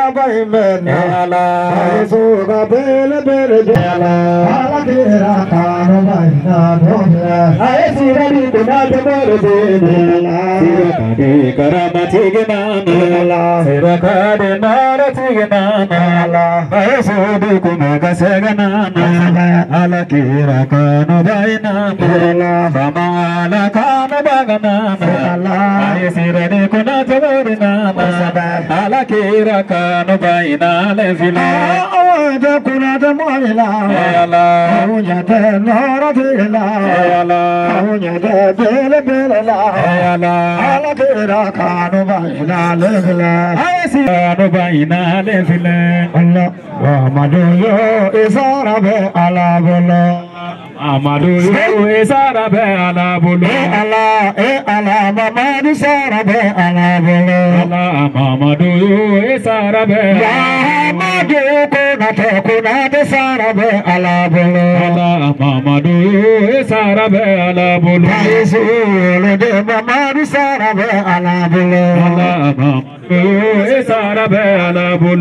baymen ala suga bele bele ala ala kira kanu bayna dona ay sirani kuna tabare ala sirani karamati gana ala sirani narati gana ala ay sudi kuna gasegana ala kira kanu bayna ala samala kanu bagana ala ay sirani kuna tabare ala kira kanu bayna lefila awada kuna tamoila ala awnya te narati la ala awnya te bele bele la ala ala kira kanu bayna lefila ay kanu bayna lefila Allah wa madu yo isarabe ala bolo Amadu yo isarabe ala bolo ala mamadu sarabe ala bolo ala mamadu yo isarabe mamadu kuna te sarabe ala bolo ala mamadu yo isarabe ala bolo yesulu de mamadu sarabe ala bolo ala mamadu yo isarabe ala bolo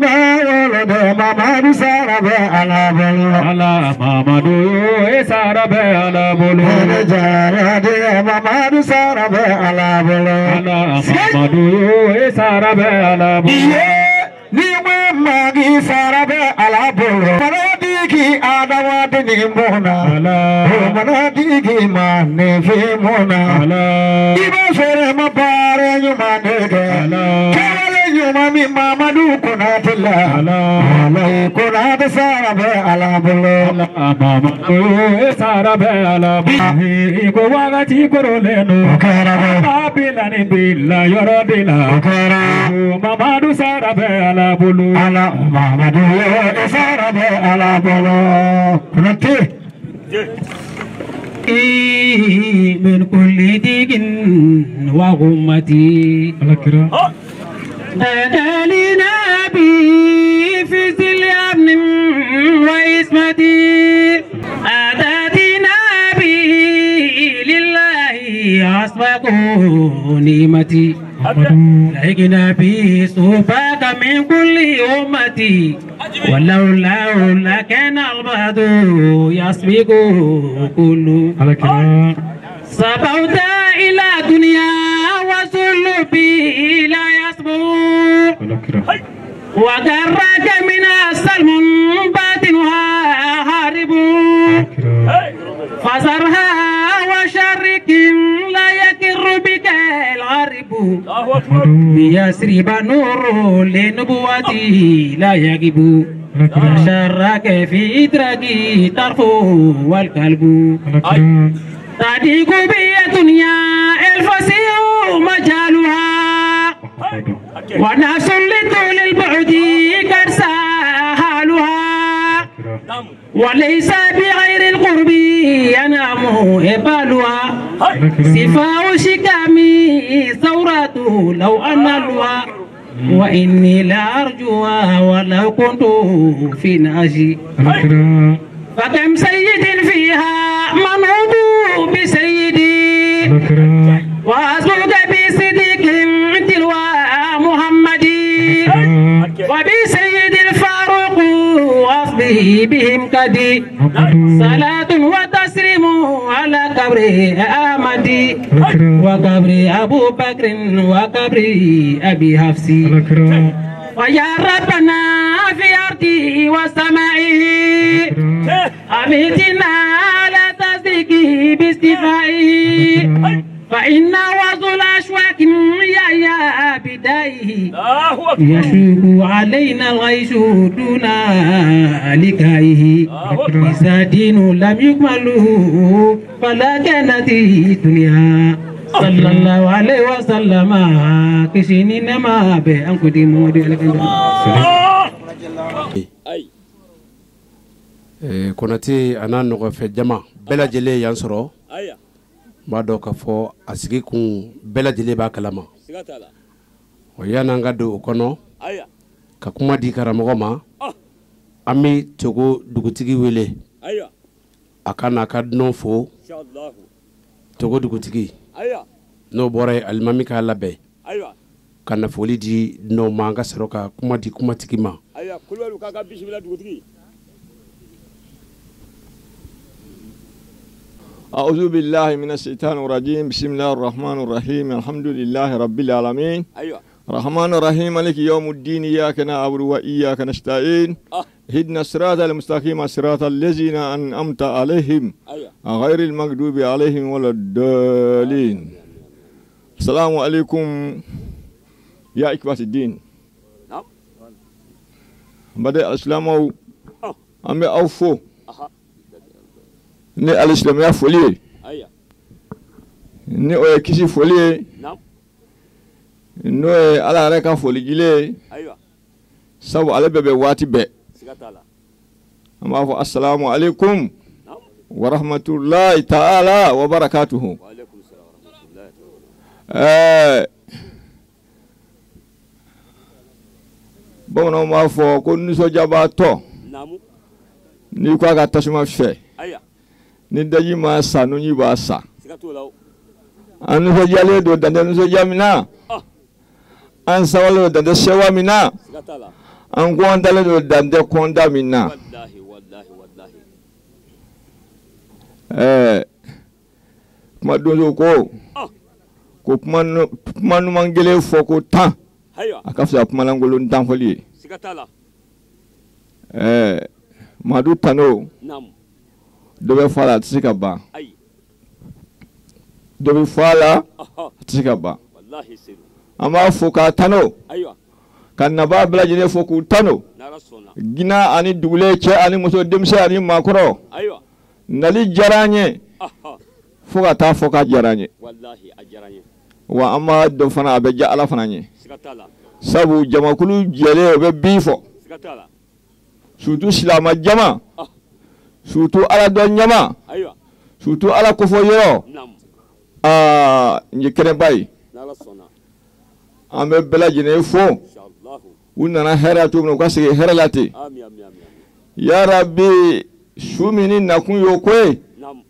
ala de mamadu sarabe ala bolo ala mamadu yo isarabe ala bolo jara de mamadu sarabe ala bolo ala mamadu yo isarabe ala bolo niwe magi sarabe ala bolo manadiki adawati ni mona ala manadiki mane fi mona ala ibo sere mapare nyumane ala Mami Mamadu Kunatilla ala Kunat Sarabe ala bolo Mamadu Sarabe ala bolo Ko wagati korolenu Abila ni bila yorobila Mamadu Sarabe ala bolo ala Mamadu Sarabe ala bolo Kunati من كل ديك وغمتي أدالنا بي في ذل أمن وإسمتي أداتنا بي لله أسبق نعمتي لكن بي صوفك من كل أمتي ولولا لكان البعض يسبق كل صبوت إلى دنيا وصل بي لا يصبر وغرك من السلم باطنها هارب فزرها وشرك لا يكر بك الغرب يسرب نور لنبوتي لا يغيب شرك في إدراكي طرف والقلب تضيق بي الدنيا الفسيح مجالها وناس لطول البعد قد سهلها وليس بغير القرب ينام إبالها صفاء شكامي ثورته لو أنالها وإني لأرجوها ولو كنت في ناجي فكم سيد فيها منعوب بسيدي وأسبق بصديق تلوى محمدي وبسيد الفاروق وأصبه بهم كدي صلاة وتسليم على قبر أحمدي وقبر أبو بكر وقبر أبي حفصي ويا ربنا في أرضه وسمائه أميتنا على تصديقه باستفائه فإن وصل أشواك يا بدائه يشوق علينا الغيث دون لكائه إذا دين لم يكمله فلا كانت الدنيا صلى الله عليه وسلم كشيني نما بأنكو دي مودي konati ana nogo fe jama bela jele yansoro ma do ka fo asigi kun bela jele ba kalama o yana ngado kono ka kuma di karamo ma ami togo dugutigi wele akana ka no fo togo dugutigi no bore almami ka labe ka nafoli di no manga saroka kuma di kuma tikima aya kulwalu kaka bismillah dugutigi أعوذ بالله من الشيطان الرجيم بسم الله الرحمن الرحيم الحمد لله رب العالمين ايوه الرحمن الرحيم مالك يوم الدين إياك نعبد وإياك نستعين اهدنا الصراط المستقيم صراط الذين أنعمت عليهم غير المغضوب عليهم ولا الضالين السلام عليكم يا إخوة الدين نعم بدأ الإسلام أمي أوفو ni alislamiya foli aya ni o ye kisi foli naam no ye ala yɛrɛ ka foli gile ayiwa sabu ale bɛɛ bɛ waati bɛɛ siga t'a la an b'a fɔ assalamu alaikum wa rahmatulahi ta'ala wa barakatuhu wa alaikum salam wa rahmatulahi bamananw b'a fɔ ko nisɔndiyabaatɔ naamu n'i ko a ka tasuma fɛ aya ni daji ma sa nuji b'a sa siga t'o la o an nisɔndiyalen don dantɛ nisɔndiya min na an sabalen don dantɛ sewa min na siga t'a la an kɔntalen don dantɛ kɔnta min na wallahi wallahi wallahi kuma donso ko kuma numan gele fɔ ko 10 ayiwa a ka fisa kuma lankolon 10 fɔli ye siga t'a la madu tano naam dɔ bɛ fɔ a la a tɛ se ka ban ayi dɔ bɛ fɔ a la a tɛ se ka ban wallahi sedu an b'a fɔ k'a tano ayiwa ka nabaa bɛɛ lajɛlen fɔ k'u tano n'ala sɔnna gina ani dugule cɛ ani muso denmisɛn ani maakɔrɔ ayiwa nali diyara an ye fo ka taa fɔ k'a diyara an ye wallahi a diyara n ye wa an b'a dɔn fana a bɛ diya ala fana ye siga t'a la sabu jamakulu jɛlen o bɛ bin fɔ siga t'a la surtout silamɛ jama surtout ala dɔn ɲama ayiwa surtout ala kofɔ yɔrɔ naam n ye kɛnɛba ye n'ala sɔnna an bɛ bɛɛ lajɛlen fo inshallah u nana hɛrɛ cogo min na u ka segin hɛrɛ la ten amin amin amin yarabi su min ni nakun y'o ko ye naam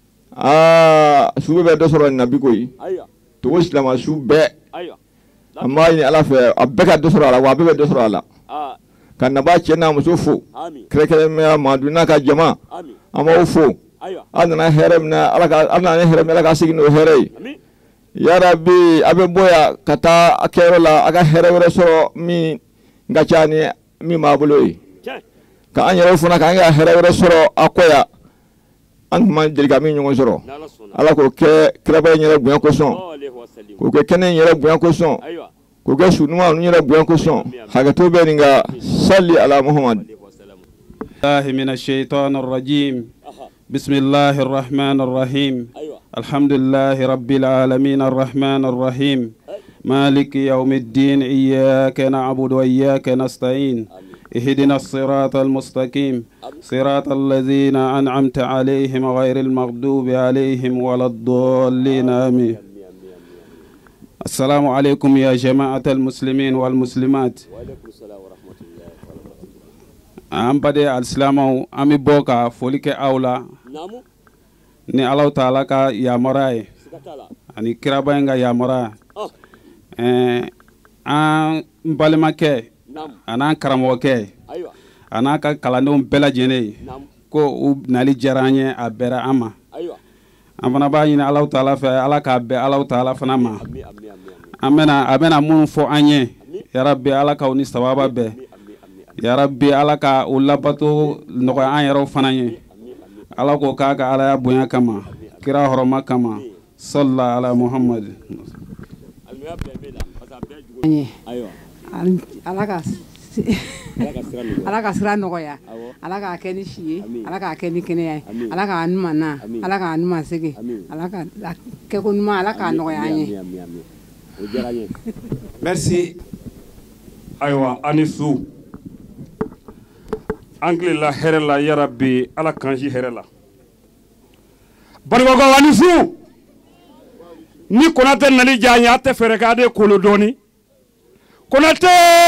su bɛɛ bɛ dɔ sɔrɔ nabi ko ye ayiwa togo silamɛ su bɛɛ ayiwa an b'a ɲini ala fɛ a bɛɛ ka dɔ sɔrɔ a la wa a bɛɛ bɛ dɔ sɔrɔ a la ka naba cɛ n'a muso fo amin kɛrɛnkɛrɛnnenya madu n'a ka jama amin an b'aw fo ayiwa a nana hɛrɛ min na ala nana hɛrɛ min ala ka segin n'o hɛrɛ ye amin yarabi a bɛ bɔ yan ka taa a kɛyɔrɔ la a ka hɛrɛ wɛrɛ sɔrɔ min ka ca ni min b'a bolo ye tiɲɛ ka an yɛrɛw fana k'an ka hɛrɛ wɛrɛ sɔrɔ a kɔ yan an tun ma deli ka min ɲɔgɔn sɔrɔ n'ala sɔnna ala k'o kɛ kiraba in yɛrɛ bonya kosɔn alayhi wa sallim k'o kɛ kɛnɛ in yɛrɛ bonya kosɔn ayiwa k'o kɛ sunuma ninnu yɛrɛ bonya kosɔn hakɛto bɛ nin ka sali ala muhammad alayhi wa sallam الله من الشيطان الرجيم بسم الله الرحمن الرحيم ايوه الحمد لله رب العالمين الرحمن الرحيم مالك يوم الدين إياك نعبد وإياك نستعين اهدنا الصراط المستقيم صراط الذين أنعمت عليهم غير المغضوب عليهم ولا الضالين آمين السلام عليكم يا جماعة المسلمين والمسلمات وعليكم السلام ورحمة الله وبركاته an bade alisilamaw an bɛ bɔ ka foli kɛ aw la naamu ni Alahu Taala ka yamara ye siga t'a la ani kiraba in ka yamara an balimakɛ naamu an'an karamɔgɔkɛ ayiwa a n'a ka kalandenw bɛɛ lajɛlen ye naamu ko u nali diyara an ye a bɛra an ma ayiwa an fana b'a ɲini Alahu Taala fɛ ala k'a bɛn Alahu Taala fana ma amin amin amin a bɛna minnu fɔ an ye yarabi ala k'aw ni sababa bɛɛ yarabi ala ka u labato nɔgɔya an yɛrɛw fana ye ala ko k'a ka alaya bonya kama kira hɔrɔma kama salla ala muhammad almiya bɛɛ bɛ la parce que a bɛɛ jugu ayiwa ala ka sira nɔgɔya ala k'a kɛ ni si ye ala k'a kɛ ni kɛnɛya ye ala k'a numan na ala k'a numan segi ala ka kɛ ko numan ala k'a nɔgɔya an ye o diyara n ye merci ayiwa ani su an tilela hɛrɛ la yarabi ala k'an si hɛrɛ la banibagaw ani su ni Konatɛ nali diya an ye a tɛ fɛɛrɛ kɛ a de kolo dɔɔni Konatɛ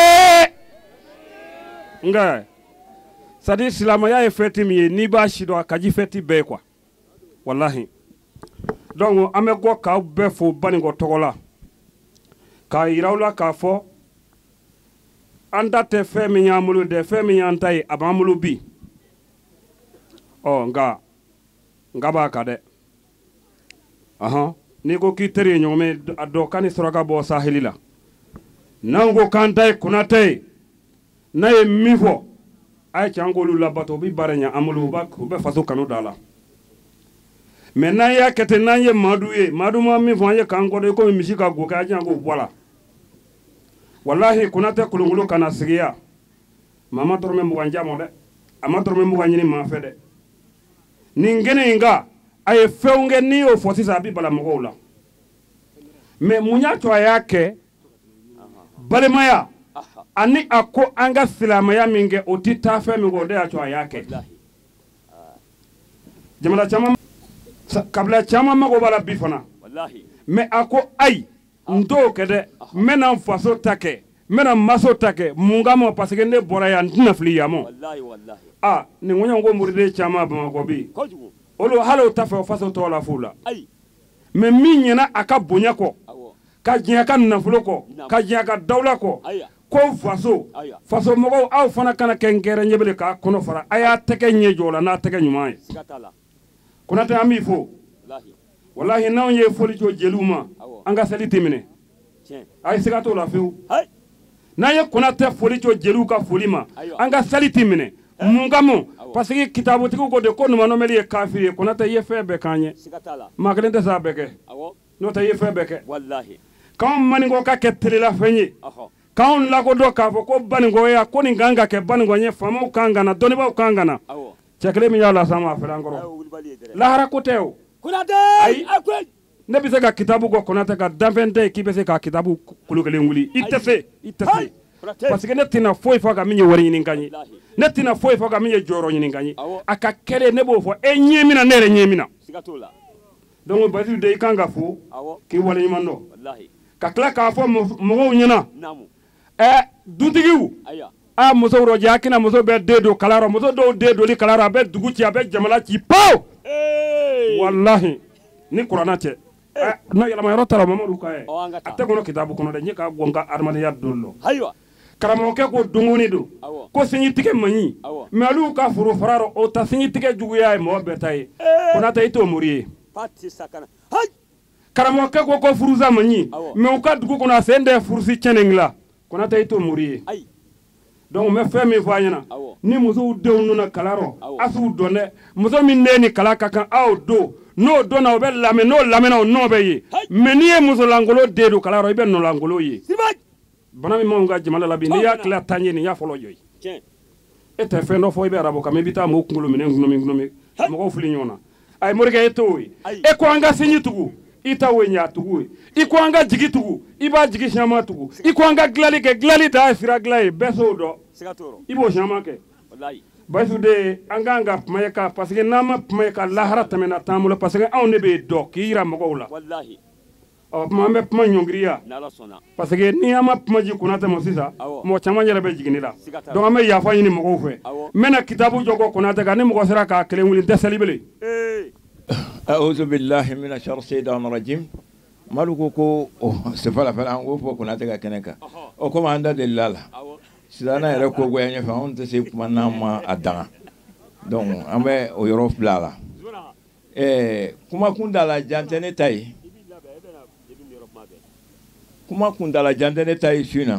nka c'est à dire silamɛya ye fɛti min ye n'i b'a si dɔn a ka ji fɛti bɛɛ ye quoi wallahi donc an bɛ kɔ k'aw bɛɛ fo Banikɔ tɔgɔ la k'a yiraw la k'a fɔ an ta tɛ fɛn min y'an bolo dɛ fɛn min y'an ta ye a b'an bolo bi nka b'a kan dɛ n'i ko k'i teri ye ɲɔgɔn a dɔ k'a ni suraka bɔ saheli la n'an ko k'an ta ye konatɛ ye n'a ye min fɔ a ye cɛ an k'olu labato u bɛ baara ɲɛ an bolo u bɛ faso kanu da la mɛ n'an y'a kɛ ten n'an ye maadu ye maadu ma min fɔ an ye k'an kɔdɔ komi misi ka go kɛ a diyan k'o bɔ a la walahi konatɛ kolonkolon kana sigiya maa ma dɔrɔmɛ 20 di a ma dɛ a ma dɔrɔmɛ 20 ɲini maa fɛ dɛ nin kɛnɛ in ka a ye fɛnw kɛ n'i y'o fɔ sisan a bɛ bala mɔgɔw la mɛ mun y'a to a y'a kɛ balimaya ani a ko an ka silamɛya min kɛ o tɛ taa fɛn min kɔ o de y'a to a y'a kɛ jamana caman kabila caman mago b'a la bi fana mɛ a ko ayi n t'o kɛ dɛ n bɛna n faso ta kɛ n bɛna n maso ta kɛ mun kama parce que ne bɔra yan n tɛna fili yan ma nin ŋɔɲɔn ko muriden caman bamakɔ bi olu hali o ta fɛ o faso tɔgɔ la f'u la mɛ min ɲɛna a ka bonya kɔ ka diɲɛ ka nafolo kɔ ka diɲɛ ka dawula kɔ ko faso mɔgɔw aw fana kana kɛ n kɛrɛ ɲɛbele k'a kɔnɔ fara a y'a tɛgɛ ɲɛ jɔ o la n'a tɛgɛ ɲuman ye konatɛ an b'i fo walahi n'anw ye foli jɔ jeliw ma an ka seli tɛ minɛ a ye siga t'o la fewu n'an ye konatɛ foli jɔ jeliw ka foli ma an ka seli tɛ minɛ mun kama parce que kitabutigiw ko de ko numanɔmɛli ye kafiri ye konatɛ i ye fɛn bɛɛ k'an ye maa kelen tɛ se a bɛɛ kɛ n'o tɛ i ye fɛn bɛɛ kɛ k'anw maninko ka kɛ telelafɛn ye k'anw lakodɔn k'a fɔ ko baninkɔya ko nin kan ka kɛ baninkɔ ye faamaw kan ka na dɔnnibaaw kan ka na cɛ kelen min y'a las'an ma a fɛrɛ an kɔrɔ lahara ko tɛ o ayi ne bɛ se ka kitabu kɔ konatɛ ka danfɛn tɛ k'i bɛ se ka kitabu kolo kelen wuli i tɛ se parce que ne tɛna foyi fɔ ka min ye wari ɲini kan ye ne tɛna foyi fɔ ka min ye jɔyɔrɔ ɲini kan ye a ka kɛlen ne b'o fɔ e ɲɛ min na ne yɛrɛ ɲɛ min na donc Basiru de i kan ka fo k'i waleɲuman dɔn ka tila k'a fɔ mɔgɔw ɲɛna dutigiw a muso rɔjɛ a kɛna muso bɛ den don kalayɔrɔ muso dɔw den doli kalayɔrɔ a bɛ dugu ci a bɛ jamana ci pawu walahi ni kuranna tɛ n'a yɛlɛmayɔrɔ taara Mamadu ka ye a tɛ kɔnɔ kitabu kɔnɔ dɛ n ye k'a bɔ n ka adamadenya don dɔ karamɔgɔkɛ ko dongoni don ko sinjitigɛ man ɲi mɛ olu ka foro fara rɔ o ta sinjitigɛ juguya ye mɔgɔ bɛɛ ta ye konatɛ i t'o mori ye karamɔgɔkɛ ko furusa man ɲi mɛ u ka dugu kɔnɔ a sen tɛ furusi cɛnni la konatɛ i t'o mori ye donc n bɛ fɛn min fɔ a ɲɛna ni musow denw donna kalayɔrɔ a s'u dɔn dɛ muso min den ni kala ka kan aw don n'o donna o bɛ lamɛn n'o lamɛnna o nɔ bɛ ye mɛ n'i ye musolankolon den don kalayɔrɔ i bɛ nɔlankolon ye bana min b'anw ka jamana la bi n'i y'a tila tan ye nin y'a fɔlɔ jɔ ye e tɛ fɛn dɔ fɔ i bɛ arabu kan mɛ i bɛ taa mɔgɔw kunkolo minɛ nkunomi ka mɔgɔw fili ɲɔgɔn na a ye morikɛ e t'o ye e ko an ka sinji tugu i ta o ye ɲa tugu ye i ko an ka jigi tugu i b'a jigi siama tugu i ko an ka dilali kɛ dilali ta ye sira dilan ye bɛɛ s'o dɔn i b'o siama kɛ Basiru de an k'an ka kuma ye ka parce que n'an ma kuma ye ka lahara tɛmɛna t'an bolo parce que anw de bɛ dɔn k'i yira mɔgɔw la kuma an bɛ kuma ɲɔngiriya parce que ni an ma kuma ji konatɛ ma sisan mɔgɔ caman yɛrɛ bɛ jigin la donc an bɛ yafa ɲini mɔgɔw fɛ n bɛna kitabu jɔ kɔ konatɛ kan ni mɔgɔ sera k'a kelen wuli n tɛ seli bele a'udhu billahi minash shaitanir rajim maluko ko sefala fala an ko fɔ konatɛ ka kɛnɛ kan o comme an da delila la sidana yɛrɛ ko goya ɲɛfɛ anw tɛ se kuma n'an ma a daga donc an bɛ o yɔrɔ bila la kuma kuntala jan tɛ ne ta ye kuma kuntala jan tɛ ne ta ye su in na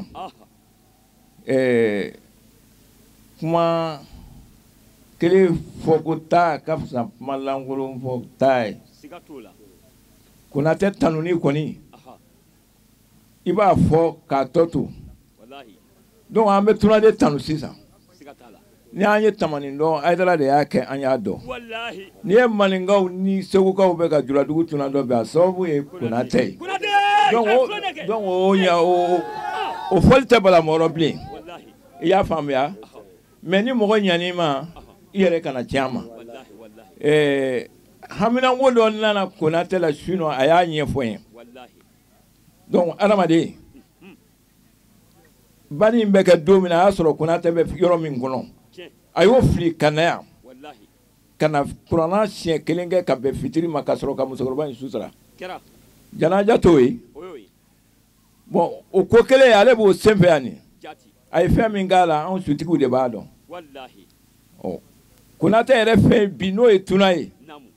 kuma kelen fɔ ko taa ka fisa kuma lankolon fɔ taa ye konatɛ tanuni kɔni i b'a fɔ k'a tɔ to donc an bɛ tuna de tanu sisan ni an ye tamanin dɔn Ayidara de y'a kɛ an y'a dɔn ni ye maninkaw ni segukaw bɛ ka juladugu tuna dɔ bɛ a sababu ye konatɛ ye donc o fɔli tɛ bala mɔrɔ bilen i y'a faamuya mais ni mɔgɔ ɲan'i ma i yɛrɛ kana tiɲɛ a ma haminanko dɔ nana konatɛ la sinon a y'a ɲɛfɔ n ye donc adamaden bani in bɛ kɛ don min na a y'a sɔrɔ konatɛ bɛ yɔrɔ min kɔnɔ a y'o fili ka na yan ka na kuranna siɲɛ kelen kɛ ka bɛn fitiri ma ka sɔrɔ ka musokɔrɔba in su sara janaja t'o ye bon o ko kelen ale b'o senfɛ yan ni a ye fɛn min k'a la anw sutigiw de b'a dɔn Konatɛ yɛrɛ fɛn bi n'o ye tuna ye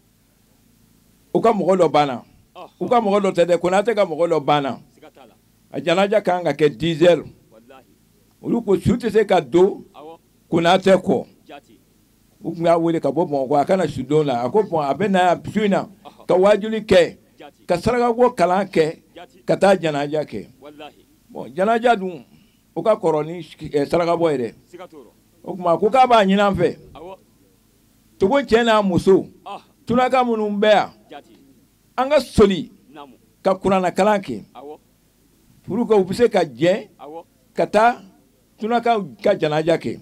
u ka mɔgɔ dɔ banna u ka mɔgɔ dɔ tɛ dɛ Konatɛ ka mɔgɔ dɔ banna a janaja kan ka kɛ 10 heures olu ko su tɛ se ka don Konatɛ kɔ u tun y'a wele ka bɔ Bamakɔ a kana su don la a ko bon a bɛ na su in na ka wajuli kɛ ka sarakabɔ kalan kɛ ka taa janaja kɛ bon janaja dun o ka kɔrɔ ni sarakabɔ ye dɛ o tuma ko k'a b'a ɲini an fɛ Togo cɛ n'a muso tunaka minnu bɛ yan an ka soli ka kuranna kalan kɛ pour que u bɛ se ka jɛ ka taa tunaka ka janaja kɛ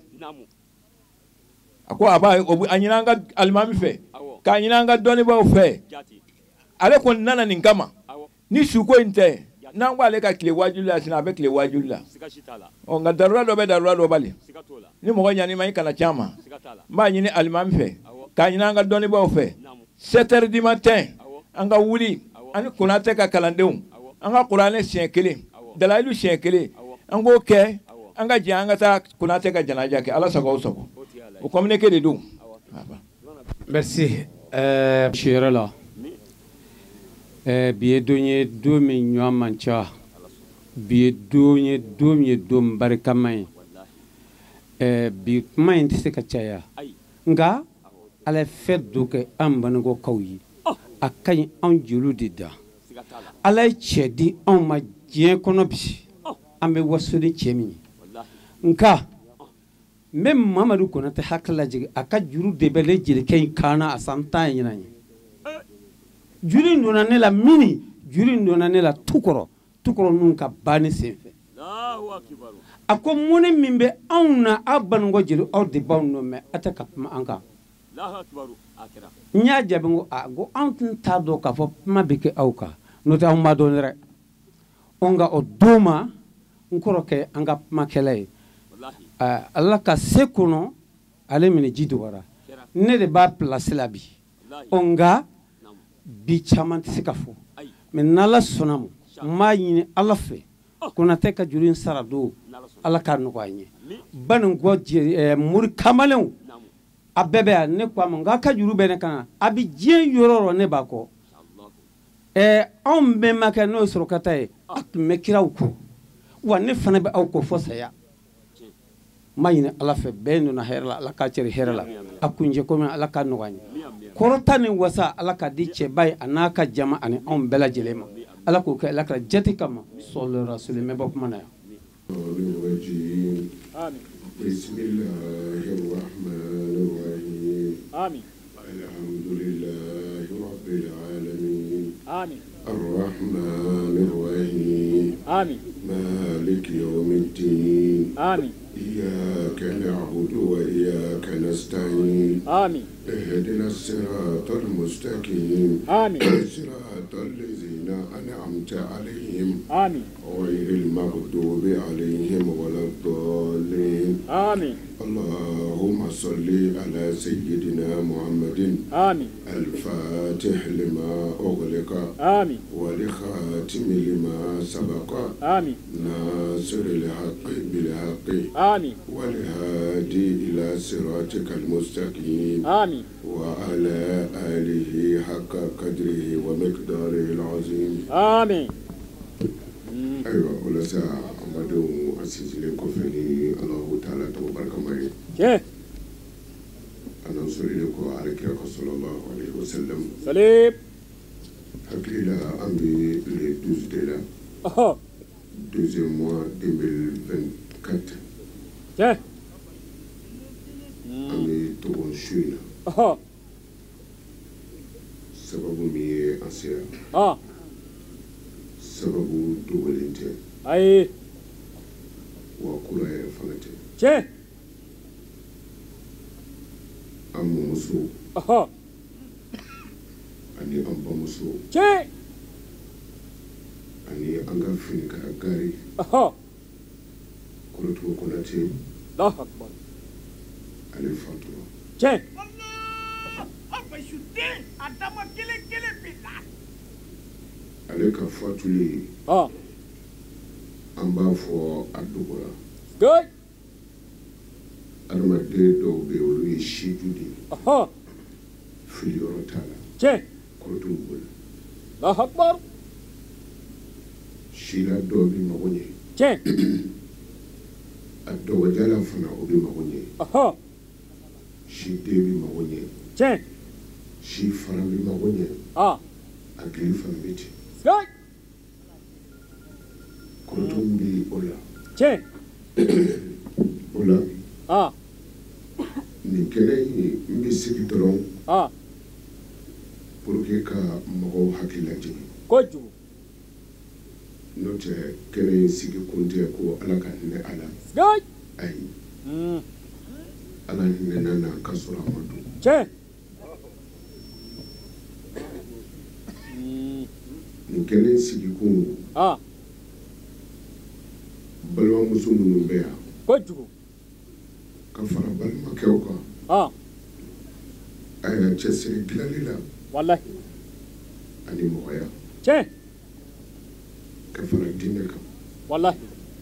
a ko a ɲini an ka alimami fɛ k'a ɲini an ka dɔnnibaaw fɛ ale kɔni nana nin kama ni suko in tɛ n'an ko ale ka tile wajuli la sisan a bɛ tile wajuli la nka darura dɔ bɛ darura dɔ bali ni mɔgɔ ɲani ma i kana ca ma n b'a ɲini alimami fɛ k'a ɲini an ka dɔnnibaaw fɛ 7 heures du matin an ka wuli ani Konatɛ ka kalandenw an ka kuranɛ siɲɛ 1 dalayilu siɲɛ 1 an k'o kɛ an ka jɛ an ka taa Konatɛ ka janaja kɛ Ala sago aw sago o communiqué de don. Merci. Chérie là. Bi ye don ye don min ɲɔgɔn man ca bi ye don ye don min ye don barikama ye bi kuma in tɛ se ka caya nka ala ye fɛn dɔ kɛ an Banikɔkaw ye a ka ɲi anw jeliw de da ala ye cɛ di anw ma diɲɛ kɔnɔ bi an bɛ waso ni cɛ min ye nka n bɛ Mamadu Konatɛ hakili lajigin a ka juru de bɛ ne jelikɛ in kaana a san 10 ɲinan ye juru in donna ne la mini juru in donna ne la tukɔrɔ ninnu ka banni senfɛ a ko mun min bɛ anw na aw Banikɔ jeli aw de b'anw nɔ mɛ a tɛ ka kuma an kan n y'a jaabi ko ko anw tun t'a dɔn k'a fɔ kuma bɛ kɛ aw kan n'o tɛ anw b'a dɔn dɛ nka o don ma n kɔrɔkɛ an ka kumakɛla ye Ala ka se kɔnɔ ale minɛ ji dɔgɔyara ne de b'a place la bi nka bi caman tɛ se ka fɔ mɛ n'Ala sɔnna ma n b'a ɲini Ala fɛ Konatɛ ka juru in sara don Ala k'a nɔgɔya n ye Banikɔ mori kamalenw a bɛɛ bɛ yan ne ko a ma nka ka juru bɛ ne kan a bɛ diɲɛ yɔrɔ o yɔrɔ ne b'a kɔ anw bɛnbakɛ n'o ye Surakata ye a tun bɛ kiraw kɔ wa ne fana bɛ aw kɔ fɔ saya n b'a ɲini Ala fɛ bɛɛ donna hɛrɛ la Ala k'a cɛri hɛrɛ la a kuncɛ ko min Ala k'a nɔgɔya n ye kɔrɔta ni wasa Ala ka di cɛba ye a n'a ka jama ani anw bɛɛ lajɛlen ma Ala k'o kɛ Ala ka jati kama sɔlɔ rasuli n bɛ bɔ kuma na yan. آمين الحمد لله رب العالمين الرحمن الرحيم آمين مالك يوم الدين آمين إياك نعبد وإياك نستعين آمين اهدنا الصراط المستقيم آمين صراط الذين أنعمت عليهم آمين غير المغضوب عليهم ولا الضالين آمين اللهم صل على سيدنا محمد آمين الفاتح لما أغلق آمين والخاتم لما سبق آمين ناصر الحق بالحق آمين والهادي إلى صراطك المستقيم آمين وعلى آله حق قدره ومقداره العظيم آمين أيوة ولا ساعة بدو أسيس لكم فني الله تعالى تبارك معي كيف أنا أنصر لكم عليك صلى الله عليه وسلم سليم hakili la an bɛ le 12 de la deuxième mois 2024 tiɲɛ an bɛ tɔgɔ su in na sababu min ye an sera sababu dogolen tɛ ayi wa kura yɛrɛ fana tɛ tiɲɛ an mɔmuso ani an bamuso tiɲɛ ani an ka finikala gari Kolotugu Konatɛ Allahu Akbar ale fatura tiɲɛ ale ka fatuli an b'a fɔ a dogo la Good. adamaden dɔw bɛ yen olu ye siju de ye fili yɔrɔ t'a la Tiɲɛ. kɔrɔtɔw bolo Allahu Akbar. sila dɔw bɛ mago ɲɛ Tiɲɛ. a dɔgɔjala fana o bɛ mago ɲɛ si den bɛ mago ɲɛ Tiɲɛ. si fara bɛ mago ɲɛ Ah. a gili fan bɛ ten Good. kɔrɔtɔw bɛ o la Tiɲɛ. o la Ah. nin kɛnɛ in n bɛ sigi dɔrɔn Ah. pour que ka mɔgɔw hakili lajigin Kojugu. n'o tɛ kɛnɛ in sigi kun tɛ ko ala ka hinɛ a la Good. ayi Mm. ala hinɛna na ka sɔrɔ a ma don Tiɲɛ. nin kɛnɛ in sigi kun Ah. balimamuso minnu bɛ yan Kojugu. ka fara balimakɛw kan Ah. a yɛrɛ cɛsiri dilali la Wallahi. ani mɔgɔya Tiɲɛ. ka fara diinɛ kan Wallahi.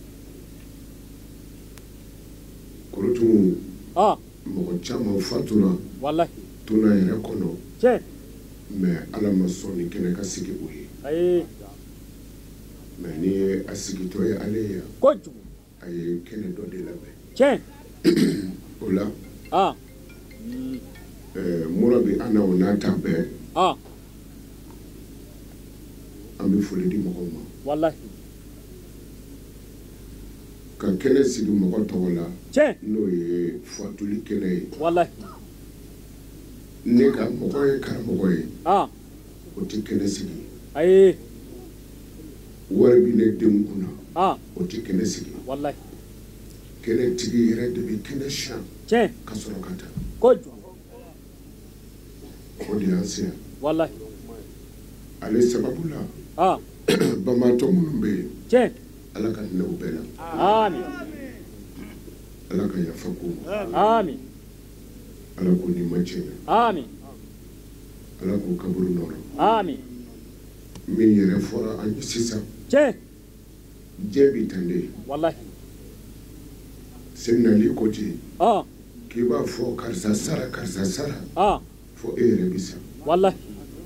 kɔrɔtɔw Ah. mɔgɔ caman fatura Wallahi. tuna yɛrɛ kɔnɔ Tiɲɛ. mɛ ala ma sɔn nin kɛnɛ ka sigi o ye Ayi. mɛ ni ye a sigitɔ ye ale ye yan Kojugu. a ye kɛnɛ dɔ de labɛn Tiɲɛ. o la Ah. mura bɛ an na o n'a ta bɛɛ Ah. an bɛ foli di mɔgɔw ma Wallahi. ka kɛnɛ sigi mɔgɔ tɔgɔ la Tiɲɛ. n'o ye fatuli kɛnɛ ye Wallahi. ne ka mɔgɔ ye karamɔgɔ ye Ah. o tɛ kɛnɛ sigi Ayi. wari bɛ ne denw kunna Ah. o tɛ kɛnɛ sigi Wallahi. kɛnɛ tigi yɛrɛ de bɛ kɛnɛ siyan Tiɲɛ. ka sɔrɔ ka taa Kojugu. o de y'an se yan Wallahi. ale sababu la Ah. banbaatɔ minnu bɛ yen Tiɲɛ. ala ka hinɛ u bɛɛ la Amin. ala ka yafa k'u ma Amin. ala k'u ni ma cɛɲa Amin. ala k'u kaburu nɔrɔ Amin. min yɛrɛ fɔra an ye sisan Tiɲɛ. diɲɛ b'i tan de Wallahi. seminali ko ten Ah. k'i b'a fɔ karisa sara Ah. fo e yɛrɛ bɛ sa Wallahi.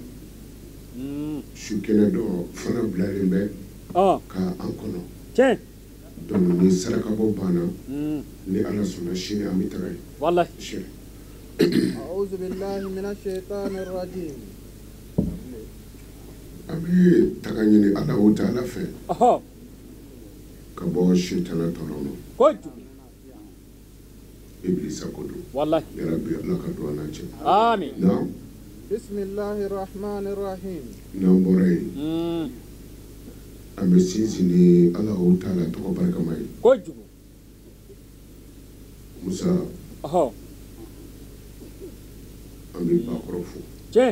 su kɛnɛ dɔ fana bilalen bɛ Ah. ka an kɔnɔ Tiɲɛ. donc ni sarakabɔ banna Mm. ni ala sɔnna sini an bɛ taga yen Wallahi. sɛ أعوذ بالله من الشيطان الرجيم an bɛ taga ɲini alahu taala fɛ Aha. ka bɔ sitana tɔɔrɔ ma Kojugu. ibilisa ko don Wallahi. yarabi ala ka don an n'a cɛ Amin. naam بسم الله الرحمن الرحيم n'an bɔra yen an bɛ sinsin ni alahu taala tɔgɔ barikama ye Kojugu. musa Aha. an bɛ bakɔrɔ fo Tiɲɛ.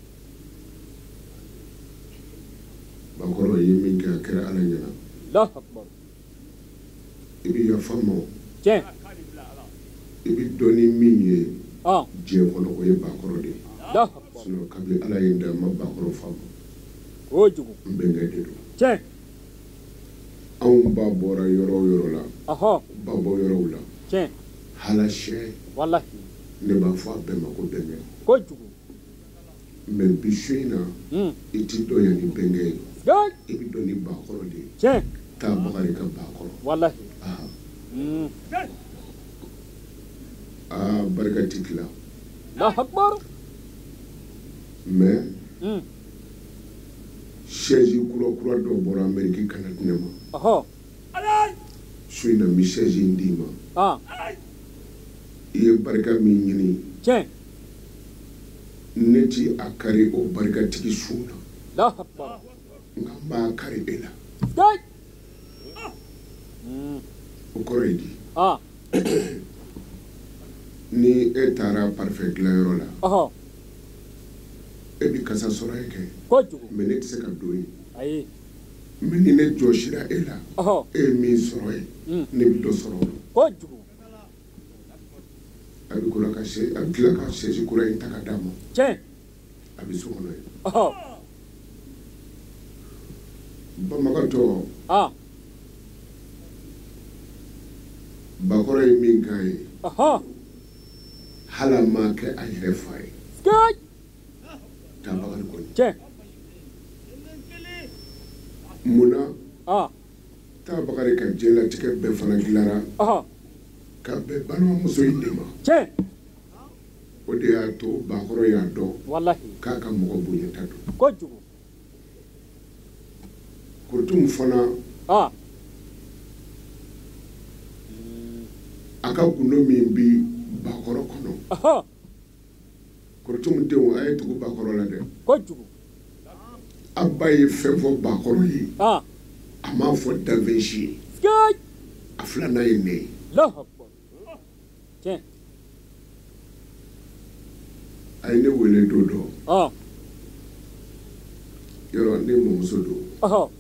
bakɔrɔ ye min kɛ a kɛra ala ɲɛna Allahu Akbar. i bɛ yafa ma Tiɲɛ. i bɛ dɔn ni min ye Ah. diɲɛ kɔnɔ o ye bakɔrɔ de ye Allahu Akbar. sinon kabi ala ye n da n ma bakɔrɔ faamu Kojugu. n bɛnkɛ de don Tiɲɛ. anw ba bɔra yɔrɔ o yɔrɔ la Aha. ba bɔ yɔrɔw la Tiɲɛ. hala sɛ Wallahi. ne b'a fɔ a bɛɛ ma ko bɛnkɛ Kojugu. mɛ bi su in na i ti dɔn yan ni bɛnkɛ ye Good. i bɛ dɔn ni bakɔrɔ de ye Tiɲɛ. taa bakari ka bakɔrɔ Wallahi. barika ti tila Allahu Akbar. mɛ sɛzi kura dɔ bɔra ameriki kana di ne ma Aha. su in na n bɛ sɛzi in d'i ma Ah. i ye barika min ɲini Tiɲɛ. ne ti a kari o barikatigi sun na Allahu Akbar. nka n b'a kari e la Good. o kɔrɔ ye di Ah. ni e taara parfait dilanyɔrɔ la Aha. e bi kasa sɔrɔ yen kɛ Kojugu. mɛ ne tɛ se ka don yen Ayi. mɛ ni ne jɔsira e la Aha. e ye min sɔrɔ yen ne bɛ dɔ sɔrɔ o la Kojugu. a bɛ tila ka sɛzi kura in ta ka d'a ma Tiɲɛ. a bɛ so kɔnɔ yen Aha. banbagatɔ Ah. bakɔrɔ ye min k'a ye hali a ma kɛ a yɛrɛ fa ye Tabakari kɔni munna Tabakari ka diɲɛlatigɛ bɛɛ fana dilara ka bɛn balimamuso in de ma o de y'a to bakɔrɔ y'a dɔn k'a ka mɔgɔ bonyata don Kurtum fana a ka gundo min bi bakɔrɔ kɔnɔ Kurtum denw a ye tugu bakɔrɔ la dɛ a ba ye fɛn fɔ bakɔrɔ ye a m'a fɔ danfɛn si ye a filanan ye ne ye a ye ne wele don dɔ yɔrɔ ne mɔmuso don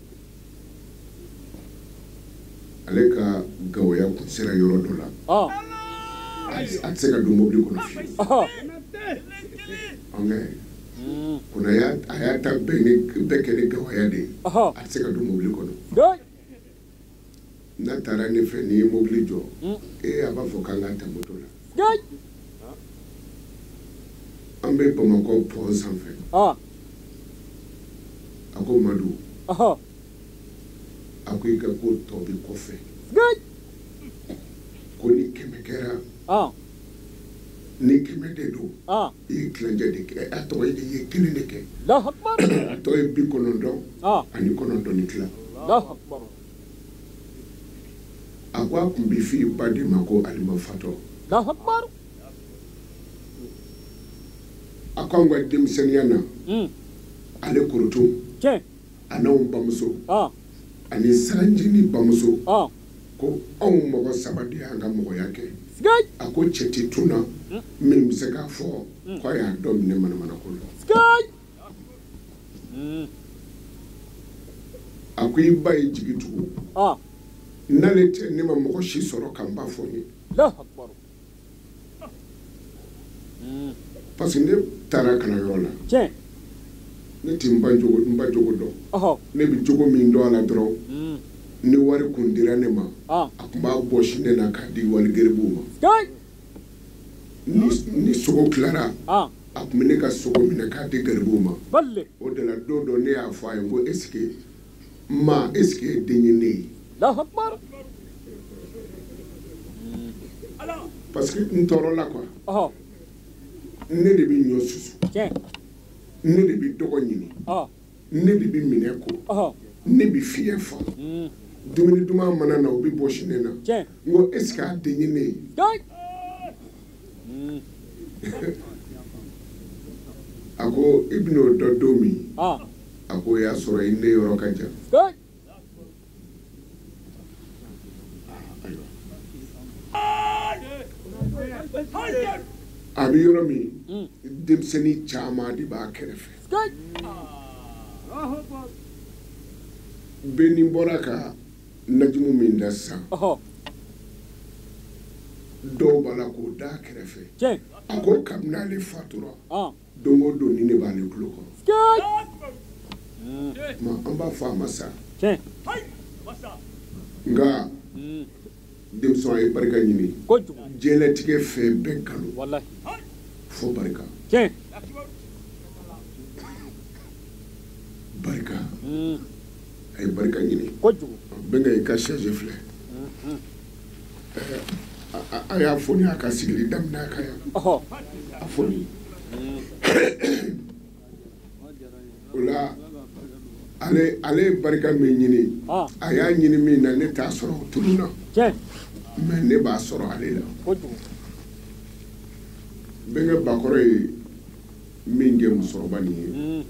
ale ka gawaya kun sera yɔrɔ dɔ la a tɛ se ka don mobili kɔnɔ fiyewu kuna a y'a ta bɛɛ kɛ ni gawaya de ye a tɛ se ka don mobili kɔnɔ n'a taara ne fɛ n'i ye mobili jɔ a b'a fɔ k'an ka ta moto la an bɛ Bamakɔ pont sanfɛ a ko Madu a ko i ka ko tɔ bɛ kɔfɛ ko ni 100 kɛra ni 100 de don i ye tilancɛ de kɛ a tɔgɔ ye de ye 1 de kɛ a tɔ ye 99 ani 9 ni tila a ko a kun bɛ f'i ba de ma ko Alima Fatɔ a ko an ka denmisɛnniya na ale Kurtum a n'anw bamuso ani Salanjini bamuso ko anw mɔgɔ 3 de y'an ka mɔgɔya kɛ a ko cɛ tɛ tunna min bɛ se k'a fɔ k'a y'a dɔn minɛ manamana ko la a ko i ba ye jigi tugu n'ale tɛ ne ma mɔgɔ si sɔrɔ ka n ba fɔ n ye parce que ne taara kalanyɔrɔ la ne tɛ n ba jogo dɔn ne bɛ jogo min dɔn a la dɔrɔn ni wari kun dira ne ma a tun b'a bɔsi ne na k'a di waligeribuw ma ni sogo tilara a tun bɛ ne ka sogo minɛ k'a di garibuw ma o de la don dɔ ne y'a fɔ a ye ko est-ce que den ye ne ye parce que n tɔɔrɔla quoi ne de bɛ ɲɔ susu ne de bɛ dɔgɔ ɲini ne de bɛ minɛ ko ne bɛ fiɲɛ fa dumuni duman mana na o bɛ bɔsi ne na n ko est-ce que a den ye ne ye a ko i bɛn'o dɔn don min a ko o y'a sɔrɔ i ne yɔrɔ ka jan a bɛ yɔrɔ min denmisɛnnin caman de b'a kɛrɛfɛ bɛɛ ni bɔra ka najumu min da sisan dɔw b'a la k'o da a kɛrɛfɛ a ko kabini ale fatura don o don ni ne b'ale tulo kɔrɔ ma an b'a fɔ a ma sa nka denmisɛn a ye barika ɲini diɲɛlatigɛ fɛn bɛɛ kanu fo barika barika a ye barika ɲini bɛnkɛ i ka chaise filɛ a y'a fɔ ni a ka sigili daminɛ a kan yan a fɔ ni o la ale ye barika min ɲini a y'a ɲini min na ne t'a sɔrɔ o tulu na mais ne b'a sɔrɔ ale la bɛnkɛ bakɔrɔ ye min kɛ musokɔrɔba nin ye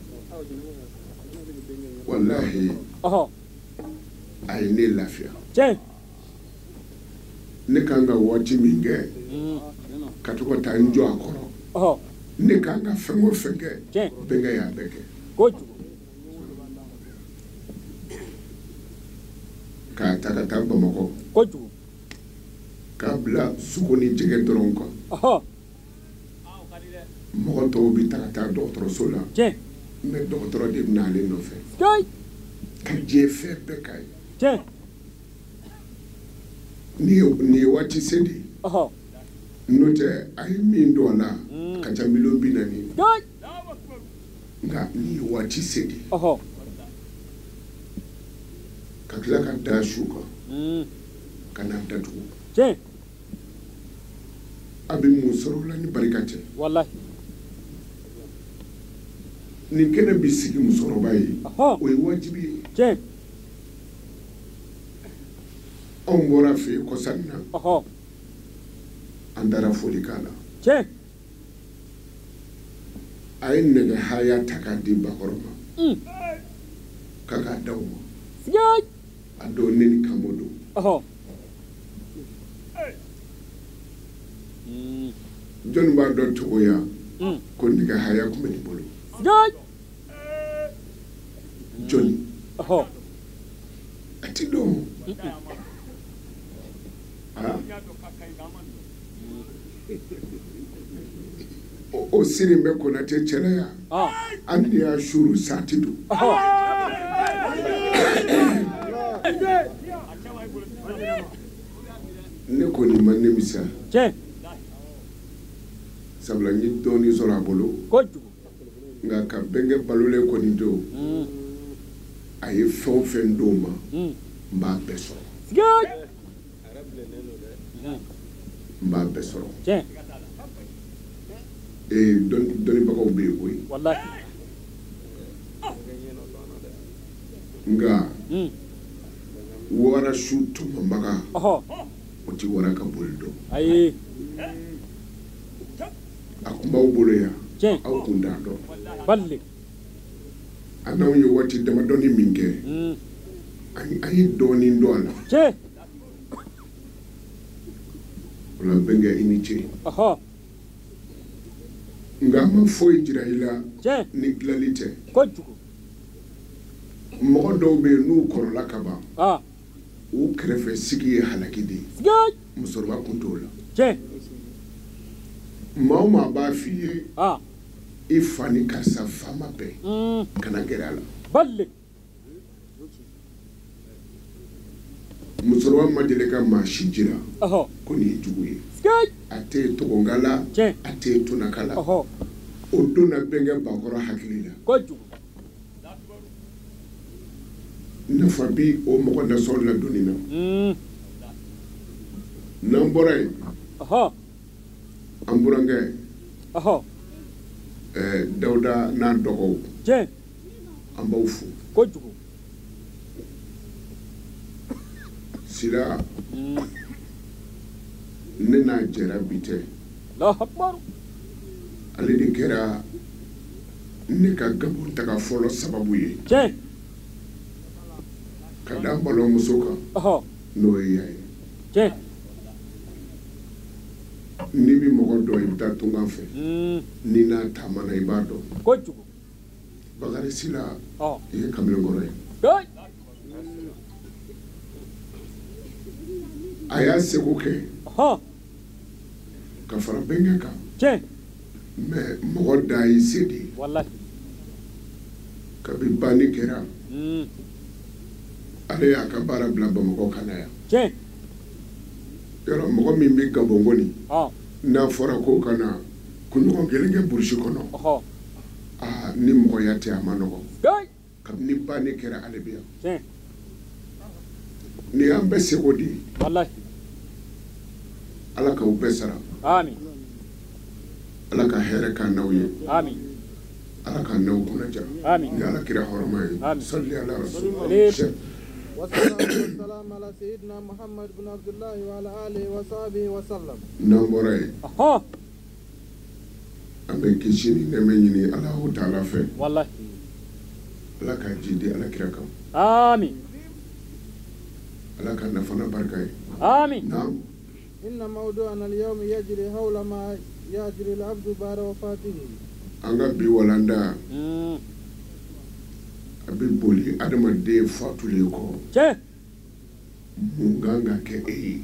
walahi a ye ne lafiya ne kan ka waati min kɛ ka to ka taa n jɔ a kɔrɔ ne kan ka fɛn o fɛn kɛ bɛnkɛ y'a bɛɛ kɛ k'a ta ka taa Bamakɔ k'a bila sogo ni jɛgɛ dɔrɔn kan mɔgɔ tɔw bɛ ta ka taa dɔgɔtɔrɔso la mais dɔgɔtɔrɔ de bɛ na ale nɔfɛ ka diɲɛ fɛn bɛɛ k'a ye ni waati se de n'o tɛ a ye min don a la a ka ca miliyɔn 40 nka ni ye waati se de ka tila ka da su kan ka n'a datugu a bɛ mun sɔrɔ o la ni barika tɛ nin kɛnɛ bɛ sigi musokɔrɔba ye o ye wajibi ye anw bɔra fɛ yen kɔsani na an taara foli k'a la a ye nɛgɛ haya ta k'a di bakɔrɔ ma k'a k'a d'aw ma a don ne ni Kamo don jɔnni b'a dɔn cogoya ko nɛgɛ haya tun bɛ nin bolo jɔnni a ti dɔn o siri bɛ Konate cɛla yan an de y'a suru sati don ne kɔni ma nimisa sabula n ye dɔɔnin sɔrɔ a bolo nka ka bɛnkɛ balolen kɔni don a ye fɛn o fɛn d'o ma n b'a bɛɛ sɔrɔ n b'a bɛɛ sɔrɔ dɔnnibagaw bɛ yen koyi nka warasu tɔmɔbaga o ti wara ka boli dɔn a kun b'aw bolo yan aw kun t'a dɔn a n'anw ye waati damadɔni min kɛ an ye dɔɔnin dɔn a la o la bɛnkɛ i ni ce nka an ma foyi jira i la ni dilali tɛ mɔgɔ dɔw bɛ yen n'u kɔrɔla ka ban u kɛrɛfɛ sigi ye halaki de ye musokɔrɔba kun t'o la maa o maa b'a f'i ye i fa ni karisa fa ma bɛn kana gɛrɛ a la musokɔrɔba ma deli ka maa si jira ko nin ye jugu ye a tɛ tɔgɔngala a tɛ tunakala o donna bɛnkɛ bakɔrɔ hakili la nafa bi o mɔgɔ nasɔn ladonni na n'an bɔra yen an burankɛ Dawuda n'a dɔgɔw an b'aw fo Sira ne n'a jɛra bi tɛ ale de kɛra ne ka Gabon taga fɔlɔ sababu ye ka da n balimamuso kan n'o ye Yaya n'i bi mɔgɔ dɔn i bɛ taa tunga fɛ n'i n'a taamana i b'a dɔn Bakari Sila i ye kamalenkɔrɔ ye a y'a seko kɛ ka fara bɛnkɛ kan mais mɔgɔ da y'i se de ye kabi banni kɛra ale y'a ka baara bila Bamakɔ ka na yan yɔrɔ mɔgɔ min bɛ Gabon kɔni n'a fɔra ko ka na kunɲɔgɔn kelen kɛ burusi kɔnɔ ni mɔgɔya tɛ a ma nɔgɔ kabini banni kɛra ale bɛ yan ni y'an bɛɛ seko de ye Ala k'aw bɛɛ sara Ala ka hɛrɛ k'an n'aw ye Ala k'an n'aw kunnaja ni Ala kira hɔrɔma ye salli ala rasul والسلام على سيدنا محمد بن عبد الله وعلى آله وصحبه وسلم. نمبري. أبي كيشيني نميني الله تعالى في. والله. الله كجدي الله كراكم. آمين. الله كان نفنا بركة. آمين. نعم. إن موضوعنا اليوم يجري حول ما يجري العبد بعد وفاته. أنا بيولاندا. Abi boli adamaden fatulen kɔ mun kan ka kɛ e ye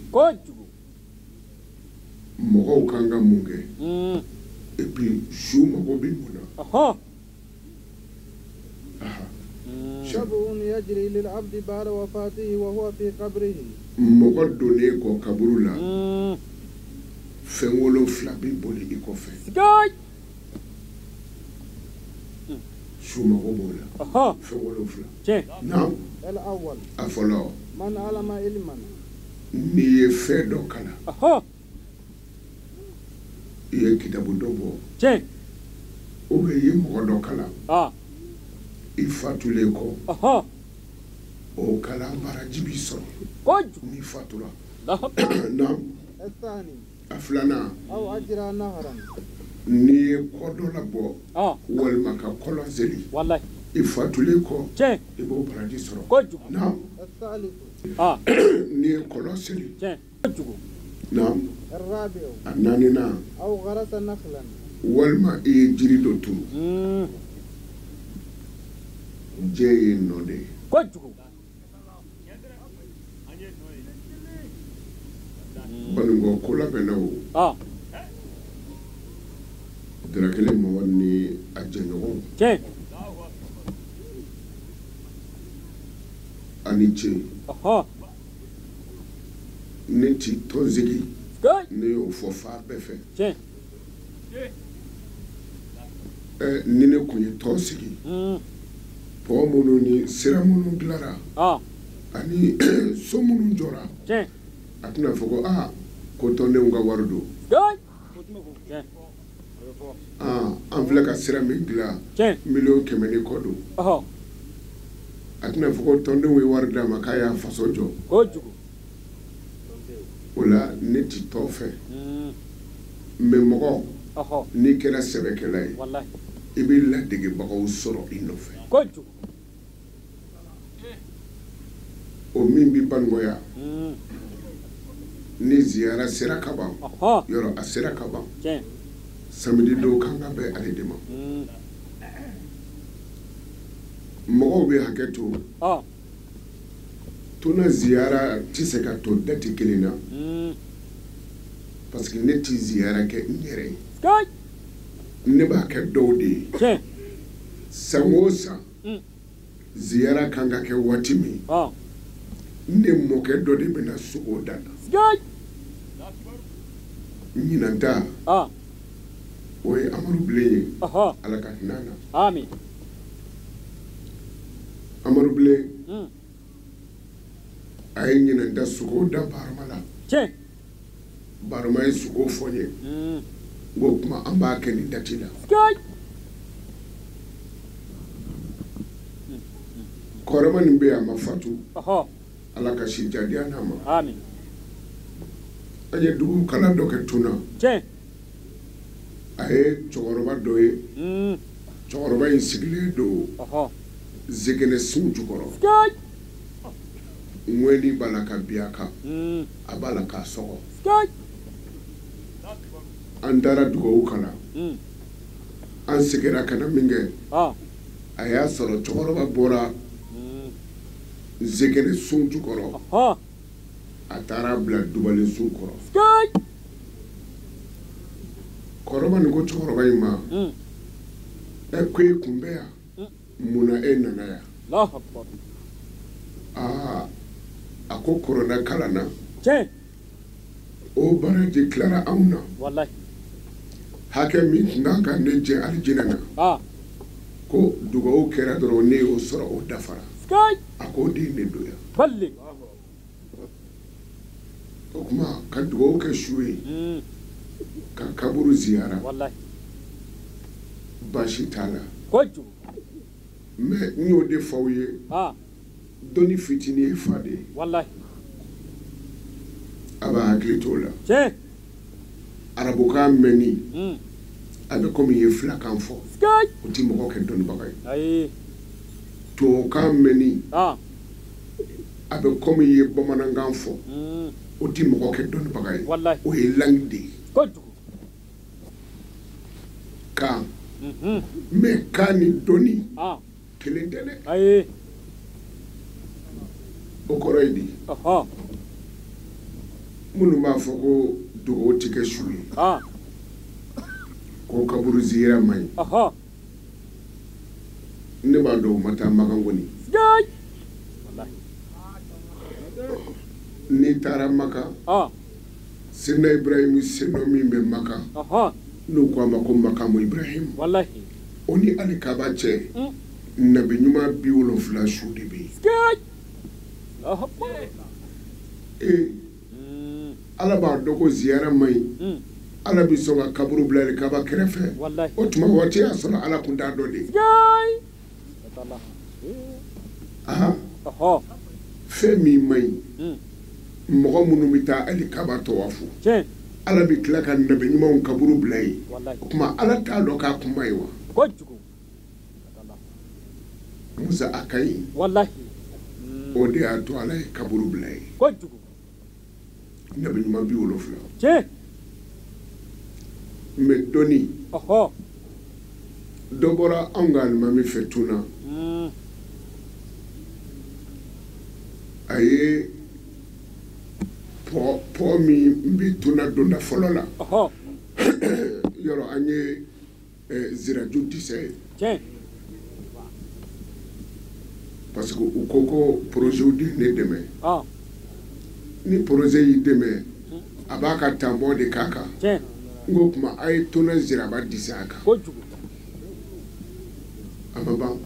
mɔgɔw kan ka mun kɛ et puis su mago bɛ mun na شاب يجري للعبد بعد وفاته وهو في قبره mɔgɔ donnen kɔ kaburu la fɛn 7 bɛ boli i kɔfɛ su mago b'o la fɛn 7 naam الأول a fɔlɔ من علم علما n'i ye fɛn dɔ kalan i ye kitabu dɔ bɔ ou bien i ye mɔgɔ dɔ kalan i fatulen kɔ o kalan baraji b'i sɔrɔ n'i fatura naam الثاني a filanan أو أجرى نهرا n'i ye kɔ dɔ labɔ walima ka kɔlɔn seli i fatulen kɔ i b'o baraji sɔrɔ naam الثالث n'i ye kɔlɔn seli naam الرابع a naaninan أو غرس نخلا walima i ye jiri dɔ turu jɛ ye nɔ de ye banikɔ ko labɛnna o darakɛlɛ mamadu ni a jɛɲɔgɔnw ani ce ne ti tɔnsigi ne y'o fɔ fa bɛɛ fɛ ni ne kun ye tɔn sigi pɔgɔ minnu ni sira minnu dilara ani so minnu jɔra a tɛna fɔ ko ko tɔndenw ka wari don an filɛ ka sira min dilan 100,000 ni kɔ don a tɛna fɔ ko tɔndenw ye wari d'a ma k'a y'a faso jɔ o la ne ti tɔ fɛ mɛ mɔgɔ n'i kɛra sɛbɛkɛla ye i bɛ ladegebagaw sɔrɔ i nɔfɛ o min bɛ banikɔya ni ziyara sera ka ban yɔrɔ a sera ka ban samedi don kan ka bɛn ale de ma mɔgɔw bɛ hakɛ to tona ziyara tɛ se ka to dati kelen na parce que ne ti ziyara kɛ n yɛrɛ ye ne b'a kɛ dɔw de ye san o san ziyara kan ka kɛ waati min ne mɔkɛ dɔ de bɛna sogo da la ɲinan ta o ye amadu bilen ye ala ka hinɛ na amadu bilen a ye ɲinan ta sogo da barama la barama ye sogo fɔ n ye o kuma an b'a kɛ ni dati la kɔrɔma nin bɛ yen a ma fatu ala ka si jadiya n'a ma an ye dugu kalan dɔ kɛ tuna a ye cɛkɔrɔba dɔ ye cɛkɔrɔba in sigilen don zɛgɛnɛsun jukɔrɔ ŋwɛni b'a la ka bin a kan a b'a la k'a sɔgɔ an taara dugawu kalan an seginna ka na min kɛ a y'a sɔrɔ cɛkɔrɔba bɔra zɛgɛnɛsun jukɔrɔ a taara bila dubalensun kɔrɔ kɔrɔba nin ko cɛkɔrɔba in ma ko e kun bɛ yan munna e nana yan a ko kɔrɔda kalan na o baraji tilara anw na hakɛ min tun kan ka ne jɛ alijinɛ na ko dugawu kɛra dɔrɔn ne y'o sɔrɔ o dafara a ko de ye ne don yan o kuma ka dugawu kɛ su ye ka kaburu ziyara baasi t'a la mɛ n y'o de fɔ aw ye dɔnni fitinin ye fa de ye a b'a hakili t'o la arabukan mɛnni a bɛ komi i ye filakan fɔ o ti mɔgɔ kɛ dɔnnibaga ye tubabukan mɛnni a bɛ komi i ye bamanankan fɔ o ti mɔgɔ kɛ dɔnnibaga ye o ye langue de ye kan mɛ kan ni dɔnni kelen tɛ dɛ o kɔrɔ ye di minnu b'a fɔ ko dugawu tɛ kɛ su ye ko kaburu ziyara man ɲi ne b'a dɔn u ma taa Makan Kɔni n'i taara Maka Sina Ibrahim seno min bɛ Maka n'u ko a ma ko Makamu Ibrahim o ni Alikaba cɛ nabi ɲuman 70 su de bɛ yen Ala b'a dɔn ko ziyara man ɲi Ala bi sɔn ka kaburu bila Alikaba kɛrɛfɛ o tuma waati y'a sɔrɔ Ala kun t'a dɔn de fɛn min man ɲi mɔgɔ minnu bɛ taa Alikaba tawafu Ala bi tila ka nabi ɲumanw kaburu bila yen o tuma Ala t'a dɔn k'a kun man ɲi wa Musa a ka ɲi o de y'a to Ala ye kaburu bila yen nabi ɲuman 70 mais dɔnni dɔ bɔra anw ka alimami fɛ tuna a ye pɔ min bɛ tuna donda fɔlɔ la yɔrɔ an ye ziraju disɛ ye parce que u ko projet de ne dɛmɛ ni projet y'i dɛmɛ a b'a ka tambɔ de k'a kan n ko kuma a ye tuna ziraba disɛ a kan a ma ban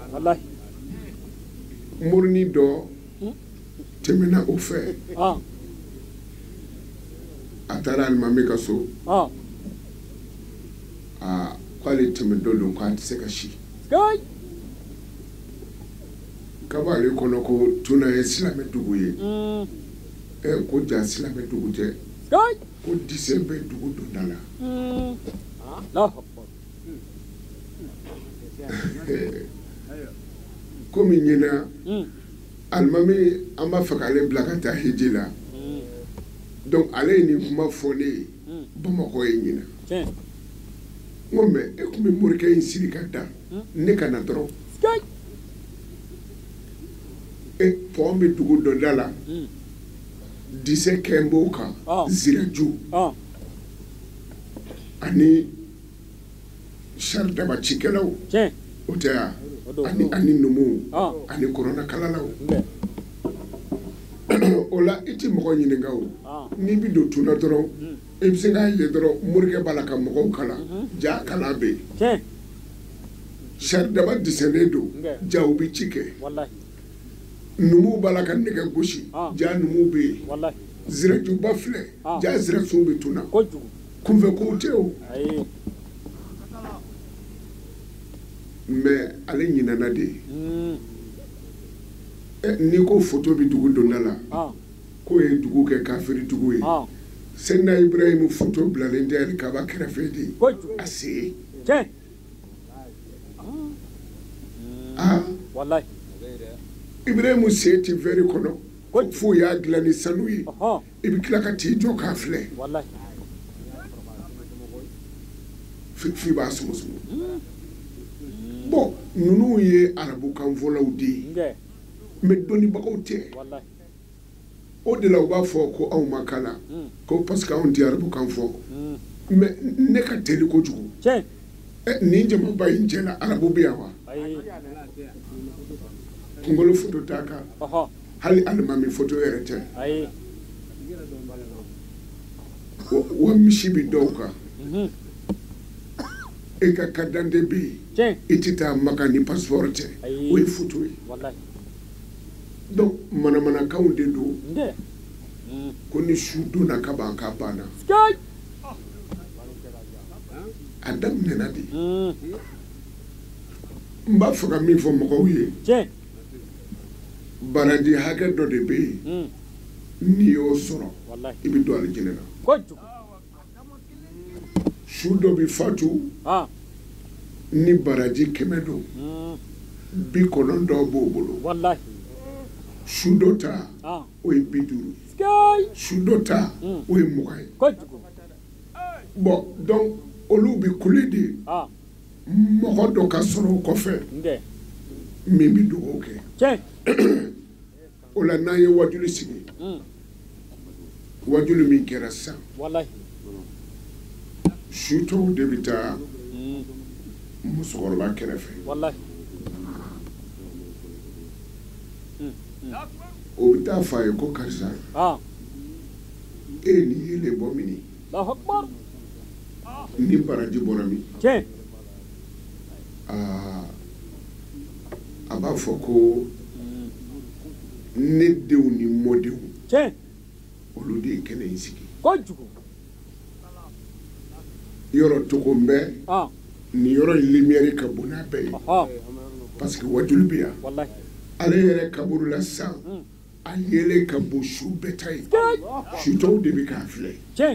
murni dɔ tɛmɛna o fɛ a taara alimami ka so k'ale tɛmɛ dɔ don k'a tɛ se ka si k'ale kɔnɔ ko tuna ye silamɛ dugu ye ko ja silamɛ dugu tɛ ko disɛ bɛ dugu donda la komi ɲina alimami an b'a fɛ k'ale bila ka taa hiji la donc ale ye nin kuma fɔ ne ye Bamakɔ ye ɲina n ko mais e tun bɛ morikɛ in siri ka da ne ka na dɔrɔn pɔn bɛ dugu dɔ da la disɛ kɛ b'o kan ziraju ani sari daba cikɛlaw o tɛ ya ani numuw ani kɔrɔna kalalaw o la i tɛ mɔgɔ ɲininka o n'i bɛ don tuna dɔrɔn i bɛ se k'a ye dɔrɔn morikɛ b'a la ka mɔgɔw kalan ja kalan bɛ yen sari daba disɛnnen don jaw bɛ ci kɛ numuw b'a la ka nɛgɛ gosi ja numuw bɛ yen zirajuba filɛ ja zirasun bɛ tuna kunfɛ kow tɛ o mais ale ɲinana de n'i ko photo bɛ dugu donda la k'o ye dugu kɛ kafiri dugu ye Sena Ibrahim photo bilalen tɛ Alikaba kɛrɛfɛ de a se Ibrahim se ti vɛri kɔnɔ fo y'a dilan ni sanu ye i bɛ tila ka t'i jɔ k'a filɛ f'i b'a sumusumu bon ninnu ye arabukan fɔlaw de ye mais dɔnnibagaw tɛ o de la u b'a fɔ ko anw ma kalan ko parce que anw tɛ arabukan fɔ mais ne ka teli kojugu nin jamaba in cɛ la arabu bɛ yan wa kunkolo foto t'a kan hali alimami foto yɛrɛ tɛ wa misi bɛ dɔw kan e ka carte d'identité bɛ yen i tɛ taa Maka ni passeport tɛ o ye foto ye donc manamanakanw de don ko ni su donna ka ban k'a banna a daminɛna de n b'a fɛ ka min fɔ mɔgɔw ye baraji hakɛ dɔ de bɛ yen n'i y'o sɔrɔ i bɛ don alijinɛ na su dɔ bɛ fatu ni baraji 100 don 90 b'o bolo su dɔ ta o ye 50 su dɔ ta o ye 20 bon donc olu bɛ kule de mɔgɔ dɔ ka sɔrɔ o kɔfɛ min bɛ dugawu kɛ o la n'an ye wajuli sigi wajuli min kɛra sisan su tɔw de bɛ taa musokɔrɔba kɛrɛfɛ o bɛ taa f'a ye ko karisa e ni yelen bɔ mini ni baraji bɔra min a b'a fɔ ko ne denw ni mɔdenw olu de ye kɛnɛ in sigi yɔrɔ togo n bɛ ni yɔrɔ in lumière ka bon n'a bɛɛ ye parce que wajulu bɛ yan ale yɛrɛ kaburu la sisan a yelen ka bon su bɛɛ ta ye sutɔw de bɛ k'a filɛ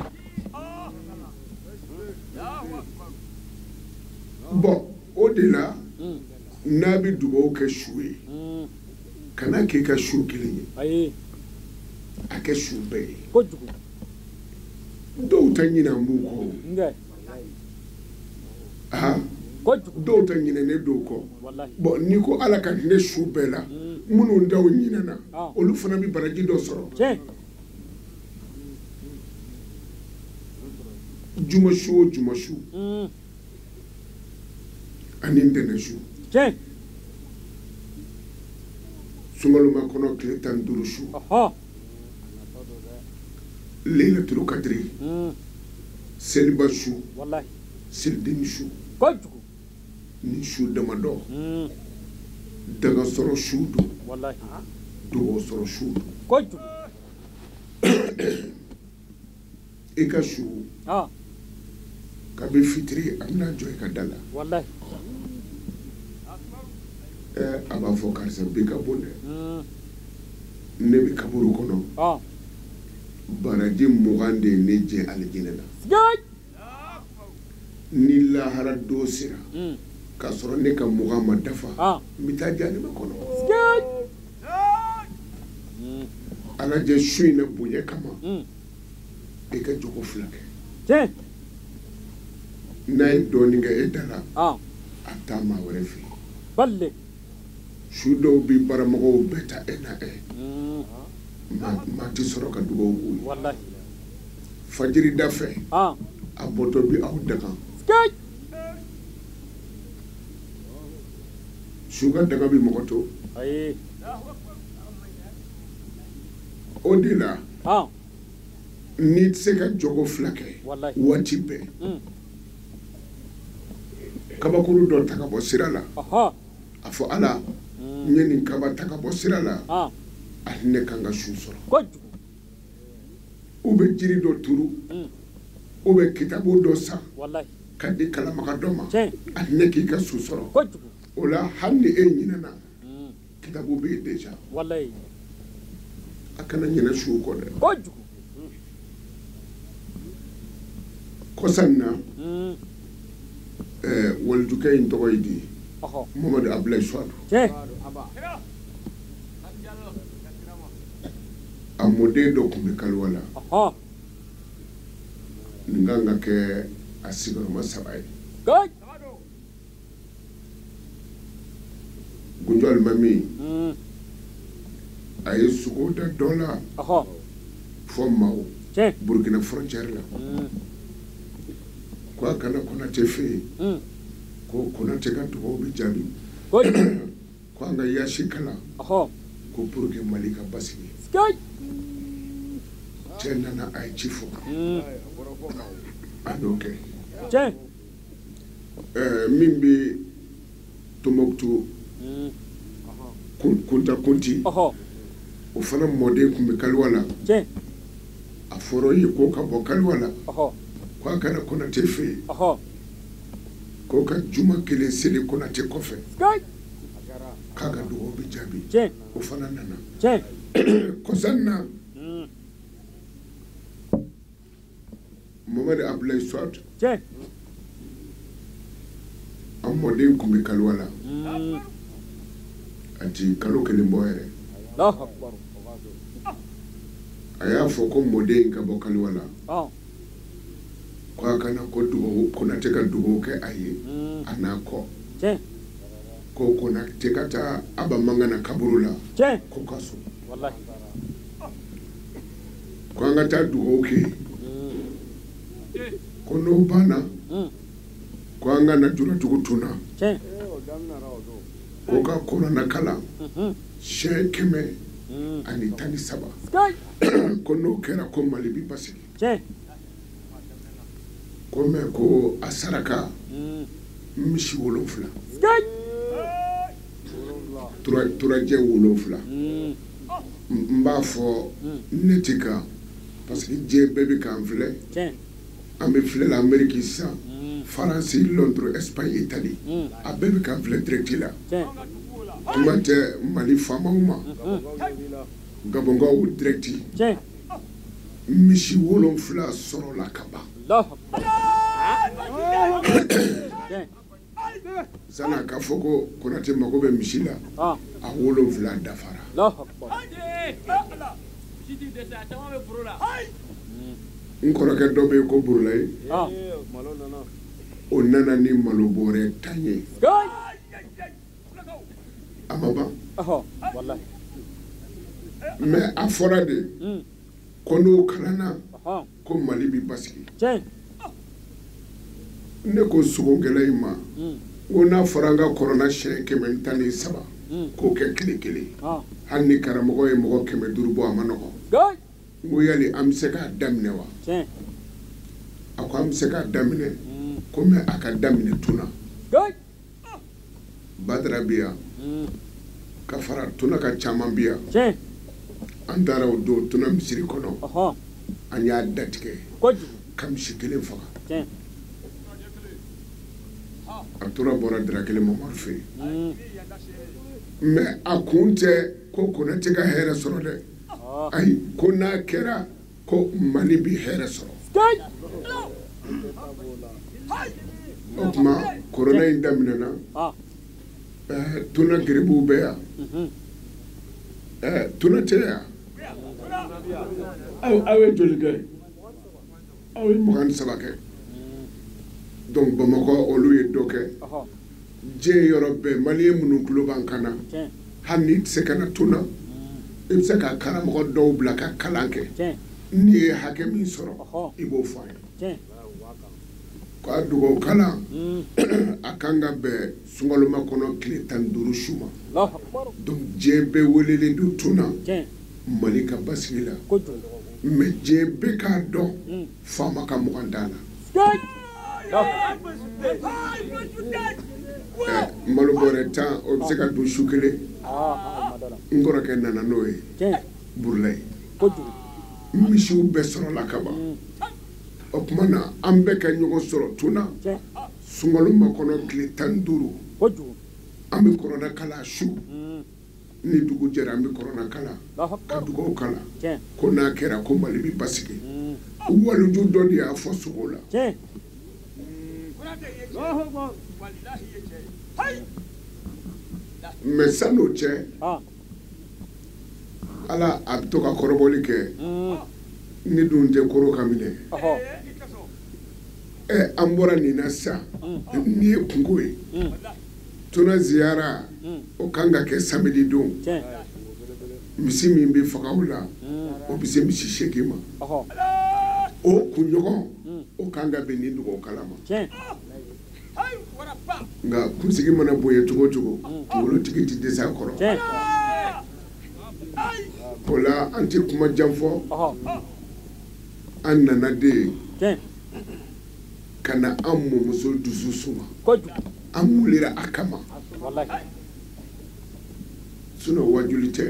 bon o de la n'a bɛ dugawu kɛ su ye kana k'i ka su kelen ye a kɛ su bɛɛ ye dɔw ta ɲina m'u kɔ dɔw ta ɲinɛ ne dɔw kɔ bon n'i ko ala ka hinɛ su bɛɛ la minnu daw ɲinɛna olu fana bɛ baraji dɔ sɔrɔ juma su o juma su ani ntɛnɛ su sungaloma kɔnɔ tile 15 su Laylatul Qadri seliba su selideni su ni su damadɔ daga sɔrɔ su don dogo sɔrɔ su don i ka su kabi fitiri a bɛna jɔ i ka da la a b'a fɔ karisa bi ka bon dɛ ne bɛ kaburu kɔnɔ baraji 20 de ye ne jɛ alijinɛ la ni lahara don sera k'a sɔrɔ ne ka 20 ma dafa n bɛ taa janima kɔnɔ ala jɛ su in na bonya kama i ka jogo 2 kɛ n'a ye dɔɔnin kɛ e da la a taa maa wɛrɛ fɛ yen su dɔw bɛ baramɔgɔw bɛɛ ta e na maa ti sɔrɔ ka dugawu k'u ye fajiri da fɛ a bɔtɔ bɛ aw daga su ka daga bɛ mɔgɔ to o de la n'i tɛ se ka jogo 2 kɛ waati bɛɛ kabakuru dɔ ta ka bɔ sira la a fɔ ala n ye nin kaba ta ka bɔ sira la ali ne kan ka su sɔrɔ u bɛ jiri dɔ turu u bɛ kitabu dɔ san ka di kalamaga dɔ ma ali ne k'i ka su sɔrɔ o la hali ni e ɲinɛna kitabu bɛ yen déjà a kana ɲinɛ su kɔ dɛ kɔsan na walijukɛ in tɔgɔ ye di Mamadu Abulayi Suwadu a mɔden dɔ tun bɛ kaliwa la nin kan ka kɛ a sigiyɔrɔma 3 ye Gunjɔ Alimami a ye sogo da dɔ la fɔ Mao Burkina frontière la ko a kana Konate fɛ yen ko Konate ka dugawu bɛ jaabi ko an ka yaasi kalan ko pour que Mali ka basigi cɛ nana a ye ci fɔ a n'o kɛ min bɛ Tombouctou Kunta Kunti o fana mɔden tun bɛ kaliwa la a fɔra ye ko ka bɔ kaliwa la ko a kana Konate fɛ yen ko ka juma 1 seli Konate kɔfɛ k'a ka dugawu bɛ jaabi o fana nana kɔsan na Mamadu Abulayi Suwadu a mɔden tun bɛ kaliwa la a ti kalo 1 bɔ yɛrɛ a y'a fɔ ko mɔden ka bɔ kaliwa la ko a kana ko dugawu Konate ka dugawu kɛ a ye a n'a kɔ ko Konate ka taa Aba Mangana kaburu la ko ka so ko an ka taa dugawu kɛ ko n'o banna ko an ka na juratugu tunna ko ka Kurana kalan 100 ani 13 ko n'o kɛra ko Mali bi basigi ko mɛ ko a saraka misi 7 turajɛ 7 n b'a fɔ ne tɛ kan parce que diɲɛ bɛɛ bɛ k'an filɛ an bɛ filɛ la Amérique sisan Faransi Londres Espagne Italie a bɛɛ bɛ k'an filɛ direct la tuma tɛ Mali faamaw ma Gabonkaw direct misi 7 sɔrɔla ka ban sana k'a fɔ ko Konate mago bɛ misi la a 7 dafara n kɔrɔkɛ dɔ bɛ yen ko Burulayi o nana ni malo bɔrɛ 10 ye a ma ban mais a fɔra de ko n'o kalanna ko Mali bi basigi ne ko sogokɛla in ma ko n'a fɔra an ka kɔrɔna siɲɛ 113 k'o kɛ tile 1 hali ni karamɔgɔ ye mɔgɔ 500 bɔ a ma nɔgɔ n ko yali an bɛ se k'a daminɛ wa a ko an bɛ se k'a daminɛ ko mɛ a ka daminɛ tuna Badara bɛ yan ka fara tuna ka caman bɛ yan an taara o don tuna misiri kɔnɔ an y'a datigɛ ka misi 1 faga a tora bɔra Darakɛlɛ Mamadu fɛ mais a kun tɛ ko Konate ka hɛrɛ sɔrɔ dɛ ayi ko n'a kɛra ko Mali bi hɛrɛ sɔrɔ o tuma korona in daminɛna tuna gerebuw bɛ yan tuna tɛ yan aw ye joli kɛ aw ye 23 kɛ donc Bamakɔ olu ye dɔ kɛ diɲɛ yɔrɔ bɛɛ Maliyɛn minnu tulo b'an kan na hali n'i tɛ se ka na tuna i bɛ se ka karamɔgɔ dɔw bila ka kalan kɛ n'i ye hakɛ min sɔrɔ i b'o fɔ an ye k'a dugawu kalan a kan ka bɛn sungaloma kɔnɔ tile 15 su ma donc diɲɛ bɛɛ welelen don tuna Mali ka basigi la mais diɲɛ bɛɛ k'a dɔn faama ka mugan t'a la malo bɔrɛ 10 o bɛ se ka don su 1 n kɔrɔkɛ nana n'o ye Burulayi misiw bɛɛ sɔrɔla ka ban o tuma na an bɛɛ ka ɲɔgɔn sɔrɔ tuna sungaloma kɔnɔ tile 15 an bɛ kɔrɔna kala su ni dugu jɛra an bɛ kɔrɔna kala ka dugawu kala ko n'a kɛra ko Mali bi basigi waliju dɔ de y'a fɔ sogo la mais san'o cɛ Ala a bɛ to ka kɔrɔbɔli kɛ ni dun tɛ koro ka minɛ an bɔra nin na sisan n'i ye kungo ye tuna ziyara o kan ka kɛ samedi don misi min bɛ faga o la o bɛ se misi 8 ma o kunɲɔgɔn o kan ka bɛn ni dugawu kala ma nka kunsigi mana bonya cogo cogo kunkolotigi tɛ dɛsɛ a kɔrɔ o la an tɛ kuma janfɔ an nana de ka na an mɔmuso dusu suma an wulila a kama sinon wajuli tɛ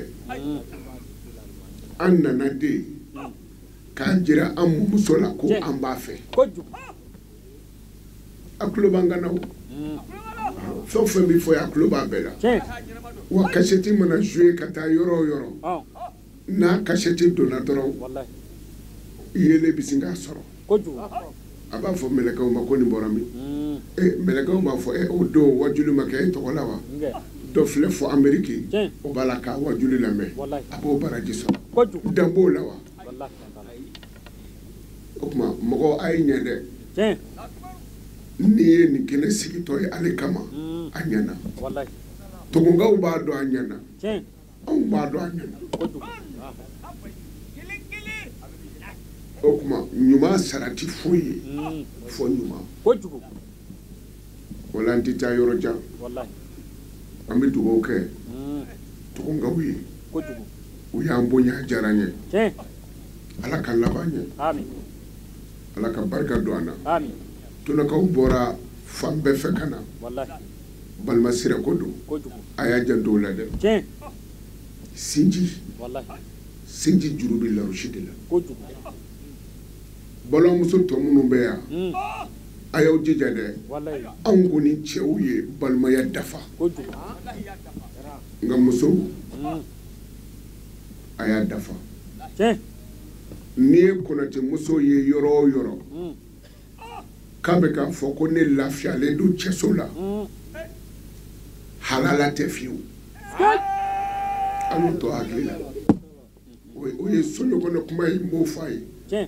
an nana de k'an jira an mɔmuso la ko an b'a fɛ a tulo b'an kan na o fɛn o fɛn bɛ fɔ a tulo b'a bɛɛ la wa kasɛti mana jouer ka taa yɔrɔ o yɔrɔ n'a kasɛti donna dɔrɔn yele bɛ sin k'a sɔrɔ a b'a fɔ mɛlɛkɛw ma ko nin bɔra min mɛlɛkɛw b'a fɔ o don wajuli ma kɛ e tɔgɔ la wa dɔ filɛ fɔ Amérique o b'a la k'a wajuli lamɛn a b'o baraji sɔrɔ dan b'o la wa o tuma mɔgɔw a ye ɲɛ dɛ n'i ye nin kɛnɛ sigitɔ ye ale kama a ɲɛna Togonkaw b'a dɔn a ɲɛna anw b'a dɔn a ɲɛna o tuma ɲuman sara tɛ foyi ye fɔ ɲuman wala an tɛ taa yɔrɔ jan an bɛ dugawu kɛ Togonkaw ye u y'an bonya diyara n ye ala ka laban ɲɛ ala ka barika don an na tunakaw bɔra fan bɛɛ fɛ ka na balima sira ko don a y'a janto o la dɛ sinji juru bɛ larusi de la balimamuso tɔ minnu bɛ yan a y'aw jija dɛ anw kɔni cɛw ye balimaya dafa nka musow a y'a dafa n'i ye Konate muso ye yɔrɔ o yɔrɔ k'a bɛ k'a fɔ ko ne lafiyalen don cɛso la halala tɛ fiyewu an y'o to hakili la o ye soɲɔgɔnɔ kuma ye n b'o f'a ye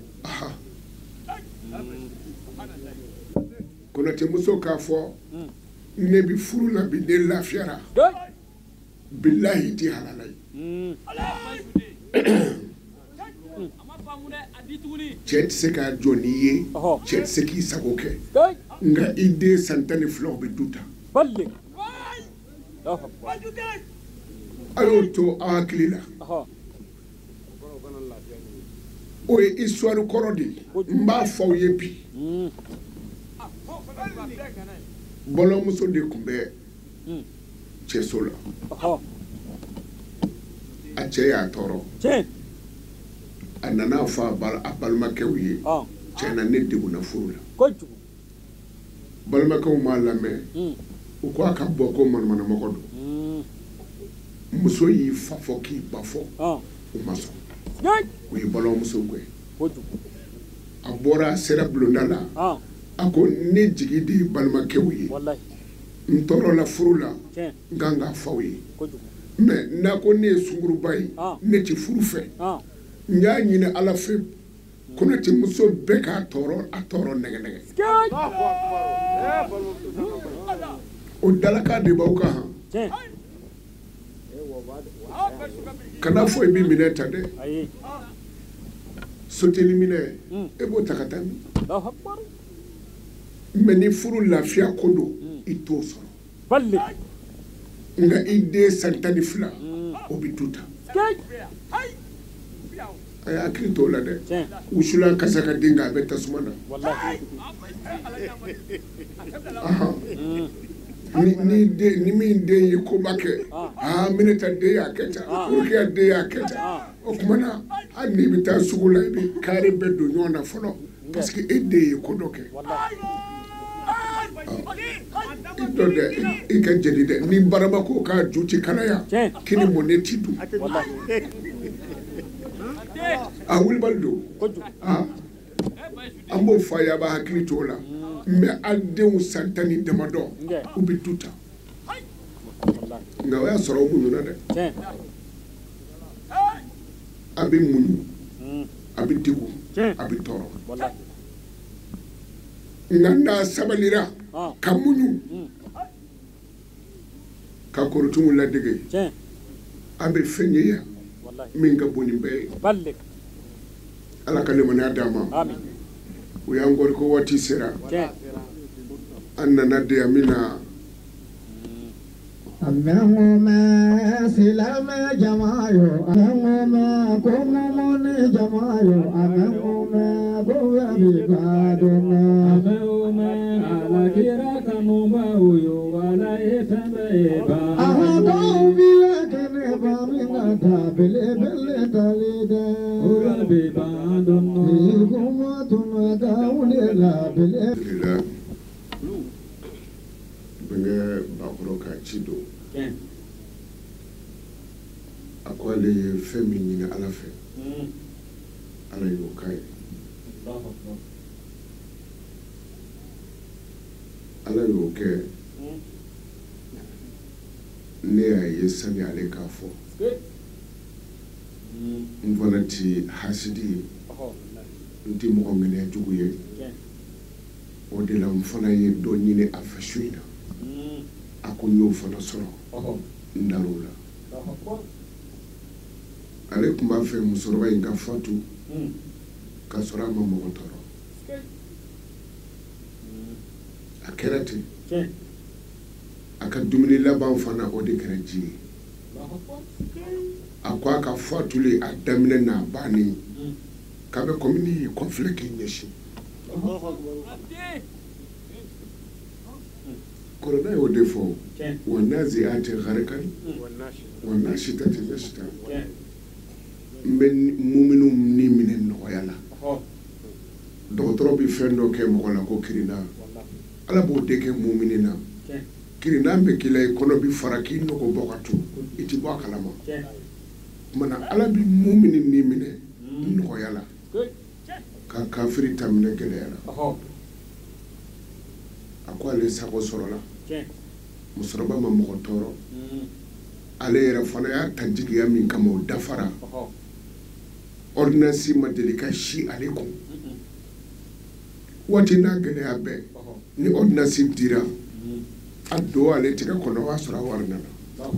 Konate muso k'a fɔ ne bi furu la bi ne lafiyara bilahi ti halala ye cɛ tɛ se k'a jɔ n'i ye cɛ tɛ se k'i sago kɛ nka i den san 12 bɛ du ta a y'o to aw hakili la o ye histoire kɔrɔ de ye n b'a fɔ aw ye bi balimamuso de tun bɛ cɛso la a cɛ y'a tɔɔrɔ a nana fɔ a balimakɛw ye cɛna ne degunna furu la balimakɛw m'a lamɛn u ko a ka bɔ ko manimanamɔgɔ don muso y'i fa fɔ k'i ba fɔ u ma sɔn u ye balimamuso gɛn a bɔra a sera bulonda la a ko ne jigi de ye balimakɛw ye n tɔɔrɔ la furu la n kan k'a fɔ aw ye mɛ n'a ko ne ye sunguruba ye ne tɛ furu fɛ n y'a ɲini ala fɛ Konate muso bɛɛ k'a tɔɔrɔ a tɔɔrɔ nɛgɛnɛgɛ o dalakan de b'aw kan han kana fɔ i bɛ minɛ ta dɛ soteli minɛ e b'o ta ka taa min mɛ ni furu lafiya ko don i t'o sɔrɔ nka i den san 12 o bɛ du ta a y'a hakili t'o la dɛ wusulan kasa ka den a bɛ tasuma na ni min den ye koba kɛ minɛta den y'a kɛ tan urukiya den y'a kɛ tan o tuma na hali n'i bɛ taa sugu la i bɛ kari bɛɛ don ɲɔgɔn na fɔlɔ parce que e den ye ko dɔ kɛ i dɔ dɛ i ka jeli dɛ ni baraba ko k'a ju ti kalaya kini mɔne ti dun a wulibali don an b'o fɔ a ye a b'a hakili to o la mɛ an denw san 10 damadɔ u bɛ du ta nka o y'a sɔrɔ o muɲuna dɛ a bɛ muɲu a bɛ degun a bɛ tɔɔrɔ nka n'a sabalira ka muɲu ka korotunw ladege an bɛ fɛn ye yan min ka bon nin bɛɛ ye ala ka limaniya d'an ma o y'an kɔri ko waati sera an nana de yan min na amengome silame jamayo amengome komone jamayo amengome boya bibadona amengome alakira kanuba uyo wala etabeba ahado biya kene baminga tabele bele talide uya bibadona ikuma tunada ulela bele bɛngɛ bakɔrɔ ka ci don a ko ale ye fɛn min ɲini ala fɛ ala y'o k'a ye ala y'o kɛ ne y'a ye sani ale k'a fɔ n fana ti hasidi ye n ti mɔgɔ ŋɛniya jugu ye o de la n fana ye dɔ ɲini a fɛ su in na a ko n y'o fana sɔrɔ n dar'o la ale tun b'a fɛ musokɔrɔba in ka fatu k'a sɔrɔ a ma mɔgɔ tɔɔrɔ a kɛra ten a ka dumuni laban fana o de kɛra ji ye a ko a ka fatuli a daminɛ n'a banni k'a bɛ komi ni kɔnfilɛ k'i ɲɛsin kɔrɔda y'o de fɔ wa nazi'ati gharqan wa nashitati nashta n bɛ muminu ni minɛ nɔgɔya la dɔgɔtɔrɔ bɛ fɛn dɔ kɛ mɔgɔ la ko kirina ala b'o de kɛ mumini na kirina bɛ k'i la i kɔnɔ bi fara k'i nɔgɔ bɔ ka to i ti bɔ a kalama mana ala bɛ mumini ni minɛ nɔgɔya la ka kafiri ta minɛ gɛlɛya la a ko ale sago sɔrɔla musokɔrɔba ma mɔgɔ tɔɔrɔ ale yɛrɛ fana y'a ta jigiya min kama o dafara ordonnance ma deli ka si ale kun waati n'a gɛlɛya bɛɛ ni ordonnance dira a don ale tigɛ kɔnɔ o y'a sɔrɔ a wari nana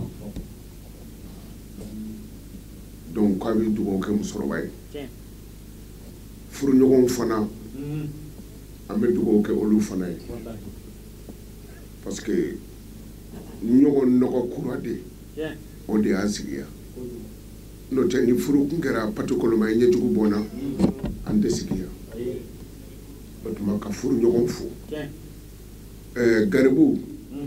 donc k'a bɛ dugawu kɛ musokɔrɔba ye furuɲɔgɔnw fana an bɛ dugawu kɛ olu fana ye parce que ɲɔgɔn nɔgɔ kura de o de y'a sigiya n'o tɛ ni furu kun kɛra patikoloma ye ɲɛjugu bɔnna an tɛ sigiya o tuma ka furu ɲɔgɔn fo garibu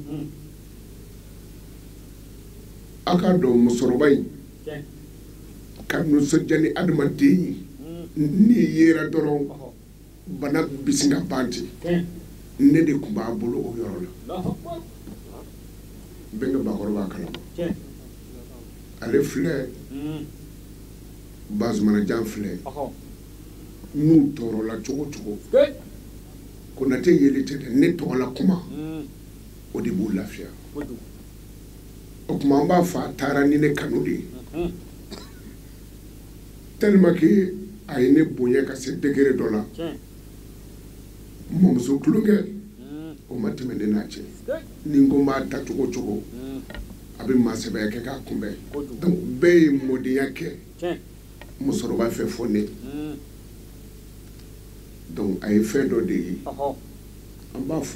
a k'a dɔn musokɔrɔba in ka nisɔndiya ni adamaden ye n'i yera dɔrɔn bana bisi ka ban ten ne de tun b'a bolo o yɔrɔ la bɛnkɛ bakɔrɔba kalama ale filɛ Bazumanajan filɛ n'u tɔɔrɔla cogo cogo Konate yeli tɛ dɛ ne tɔgɔla kuma o de b'u lafiya o kuma an b'a fɔ a taara ni ne kanu de ye tellement que a ye ne bonya ka se degré dɔ la mɔmuso tulonkɛ o ma tɛmɛ ne n'a cɛ ni n ko n b'a ta cogo cogo a bɛ maa sɛbɛya kɛ k'a kunbɛn donc bɛɛ ye mɔdenya kɛ musokɔrɔba fɛ fɔ ne donc a ye fɛn dɔ de ye an b'a fɔ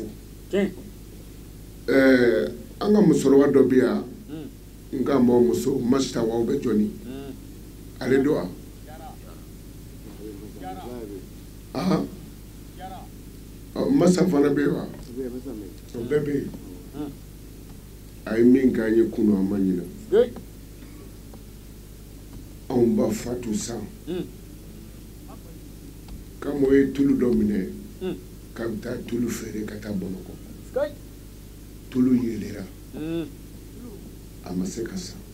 an ka musokɔrɔba dɔ bɛ yan n ka mɔmuso masita wa bɛ jɔni ale don wa masa fana bɛ yen wa o bɛɛ bɛ yen a ye min k'an ye kunu an ma ɲinɛ anw ba fatu san ka mɔgɔ ye tulu dɔ minɛ k'a bɛ taa tulu feere ka taa Bamakɔ tulu yelera a ma se ka san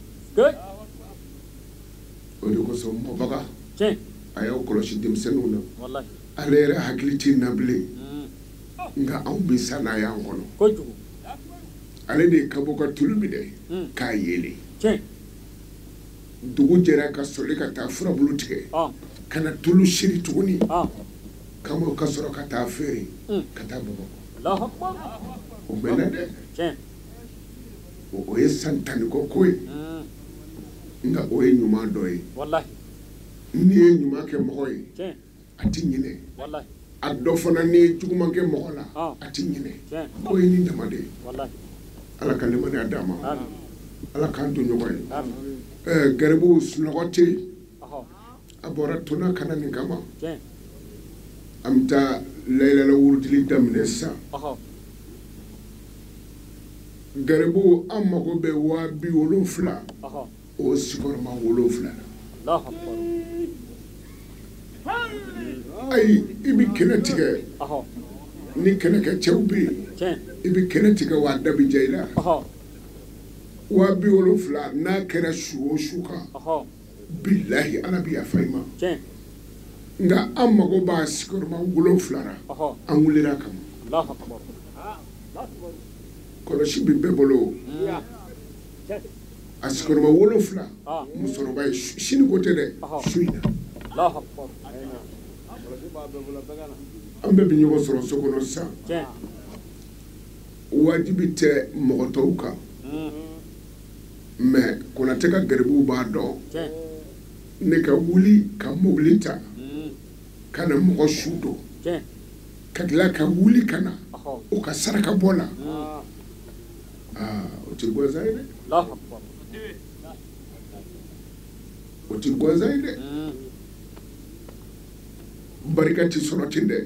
o de kosɔn mɔbaga a y'aw kɔlɔsi denmisɛnninw na ale yɛrɛ hakili tɛ na bilen nka anw bɛ sa n'a y'an kɔnɔ ale de ye ka bɔ ka tulu minɛ k'a yele dugu jɛra ka sɔrɔ ka taa furabulu tigɛ ka na tulu siri tuguni ka sɔrɔ ka taa feere ka taa Bamakɔ o mɛnna dɛ o ye san 10 kɔ ko ye nka o ye ɲuman dɔ ye n'i ye ɲuman kɛ mɔgɔ ye a ti ɲinɛ a dɔ fana n'i ye juguman kɛ mɔgɔ la a ti ɲinɛ k'o ye nin dama de ye ala ka limaniya d'a ma ala k'an to ɲɔgɔn ye garibu sunɔgɔ tɛ yen a bɔra tona kana nin kama an bɛ taa layilala wurudili daminɛ sisan garibu an mago bɛ 70,000 o sigiyɔrɔma 7 la ayi i bɛ kɛnɛ tigɛ ni kɛnɛkɛcɛw bɛ yen i bɛ kɛnɛ tigɛ wa da bɛ ja i la 70,000 n'a kɛra su o su kan bilahi ala bɛ yafa i ma nka an mago b'a sigiyɔrɔma 7 la an wulila kama kɔlɔsi bɛ bɛɛ bolo a sigiyɔrɔma 7 musokɔrɔba ye sini ko tɛ dɛ su in na an bɛɛ bɛ ɲɔgɔn sɔrɔ so kɔnɔ sisan wajibi tɛ mɔgɔ tɔw kan mais Konate ka garibuw b'a dɔn ne ka wuli ka mobili ta ka na mɔgɔ su don ka tila ka wuli ka na o ka saraka bɔ la o tɛ gansan ye dɛ o ti gansan ye dɛ barika ti sɔrɔ ten dɛ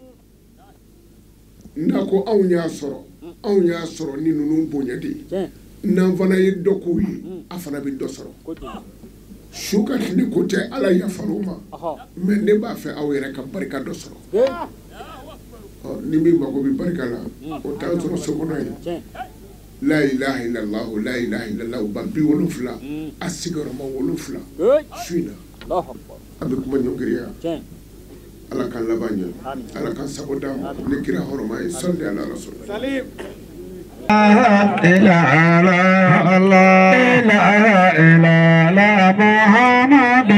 n'a ko anw y'a sɔrɔ ni ninnu bonya de ye n'an fana ye dɔ k'u ye a fana bɛ dɔ sɔrɔ su ka tile ko tɛ ala yafar'u ma mais ne b'a fɛ aw yɛrɛ ka barika dɔ sɔrɔ ni min mago bɛ barika la o t'an sɔrɔ so kɔnɔ ye la ilaha illallah la ilaha illallah ba 70 a sigiyɔrɔma 7 su in na a bɛ kuma ɲɔngiriya ala ka laban ɲɛ ala ka sago d'a ma ni kira hɔrɔma ye salli ala rasul la ilaha illallah muhammad